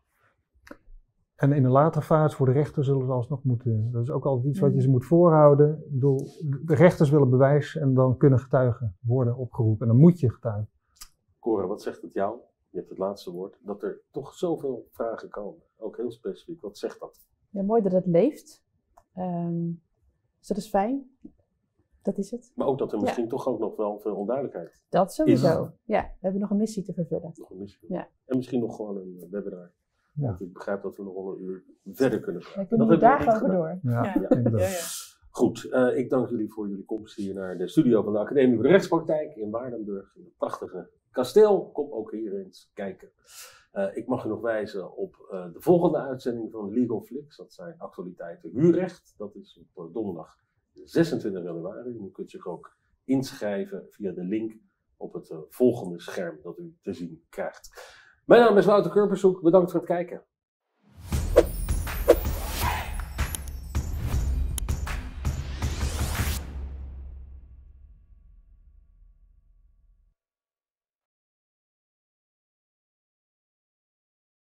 En in een latere fase voor de rechter zullen ze alsnog moeten. Dat is ook altijd iets wat je Mm. ze moet voorhouden. Ik bedoel, de rechters willen bewijs en dan kunnen getuigen worden opgeroepen. En dan moet je getuigen. Cora, wat zegt het jou? Je hebt het laatste woord. Dat er toch zoveel vragen komen. Ook heel specifiek. Wat zegt dat? Ja, mooi dat het leeft. Um, dus dat is fijn. Dat is het. Maar ook dat er Ja. misschien toch ook nog wel veel onduidelijkheid Dat sowieso. Is. Ja, we hebben nog een missie te vervullen. nog een missie. Ja. En misschien nog gewoon een webinar. Ja. Want ik begrijp dat we nog wel een uur verder kunnen Daar praten. kunnen Dat we hebben we dagen niet over gedaan. door. Ja, Ja. inderdaad. Ja, ja. Goed, uh, ik dank jullie voor jullie komst hier naar de studio van de Academie voor de Rechtspraktijk in Waardenburg. In het prachtige kasteel. Kom ook hier eens kijken. Uh, ik mag u nog wijzen op uh, de volgende uitzending van Legal Flix. Dat zijn actualiteiten huurrecht. Dat is op uh, donderdag zesentwintig januari. U kunt zich ook inschrijven via de link op het uh, volgende scherm dat u te zien krijgt. Mijn naam is Wouter Kurpershoek. Bedankt voor het kijken.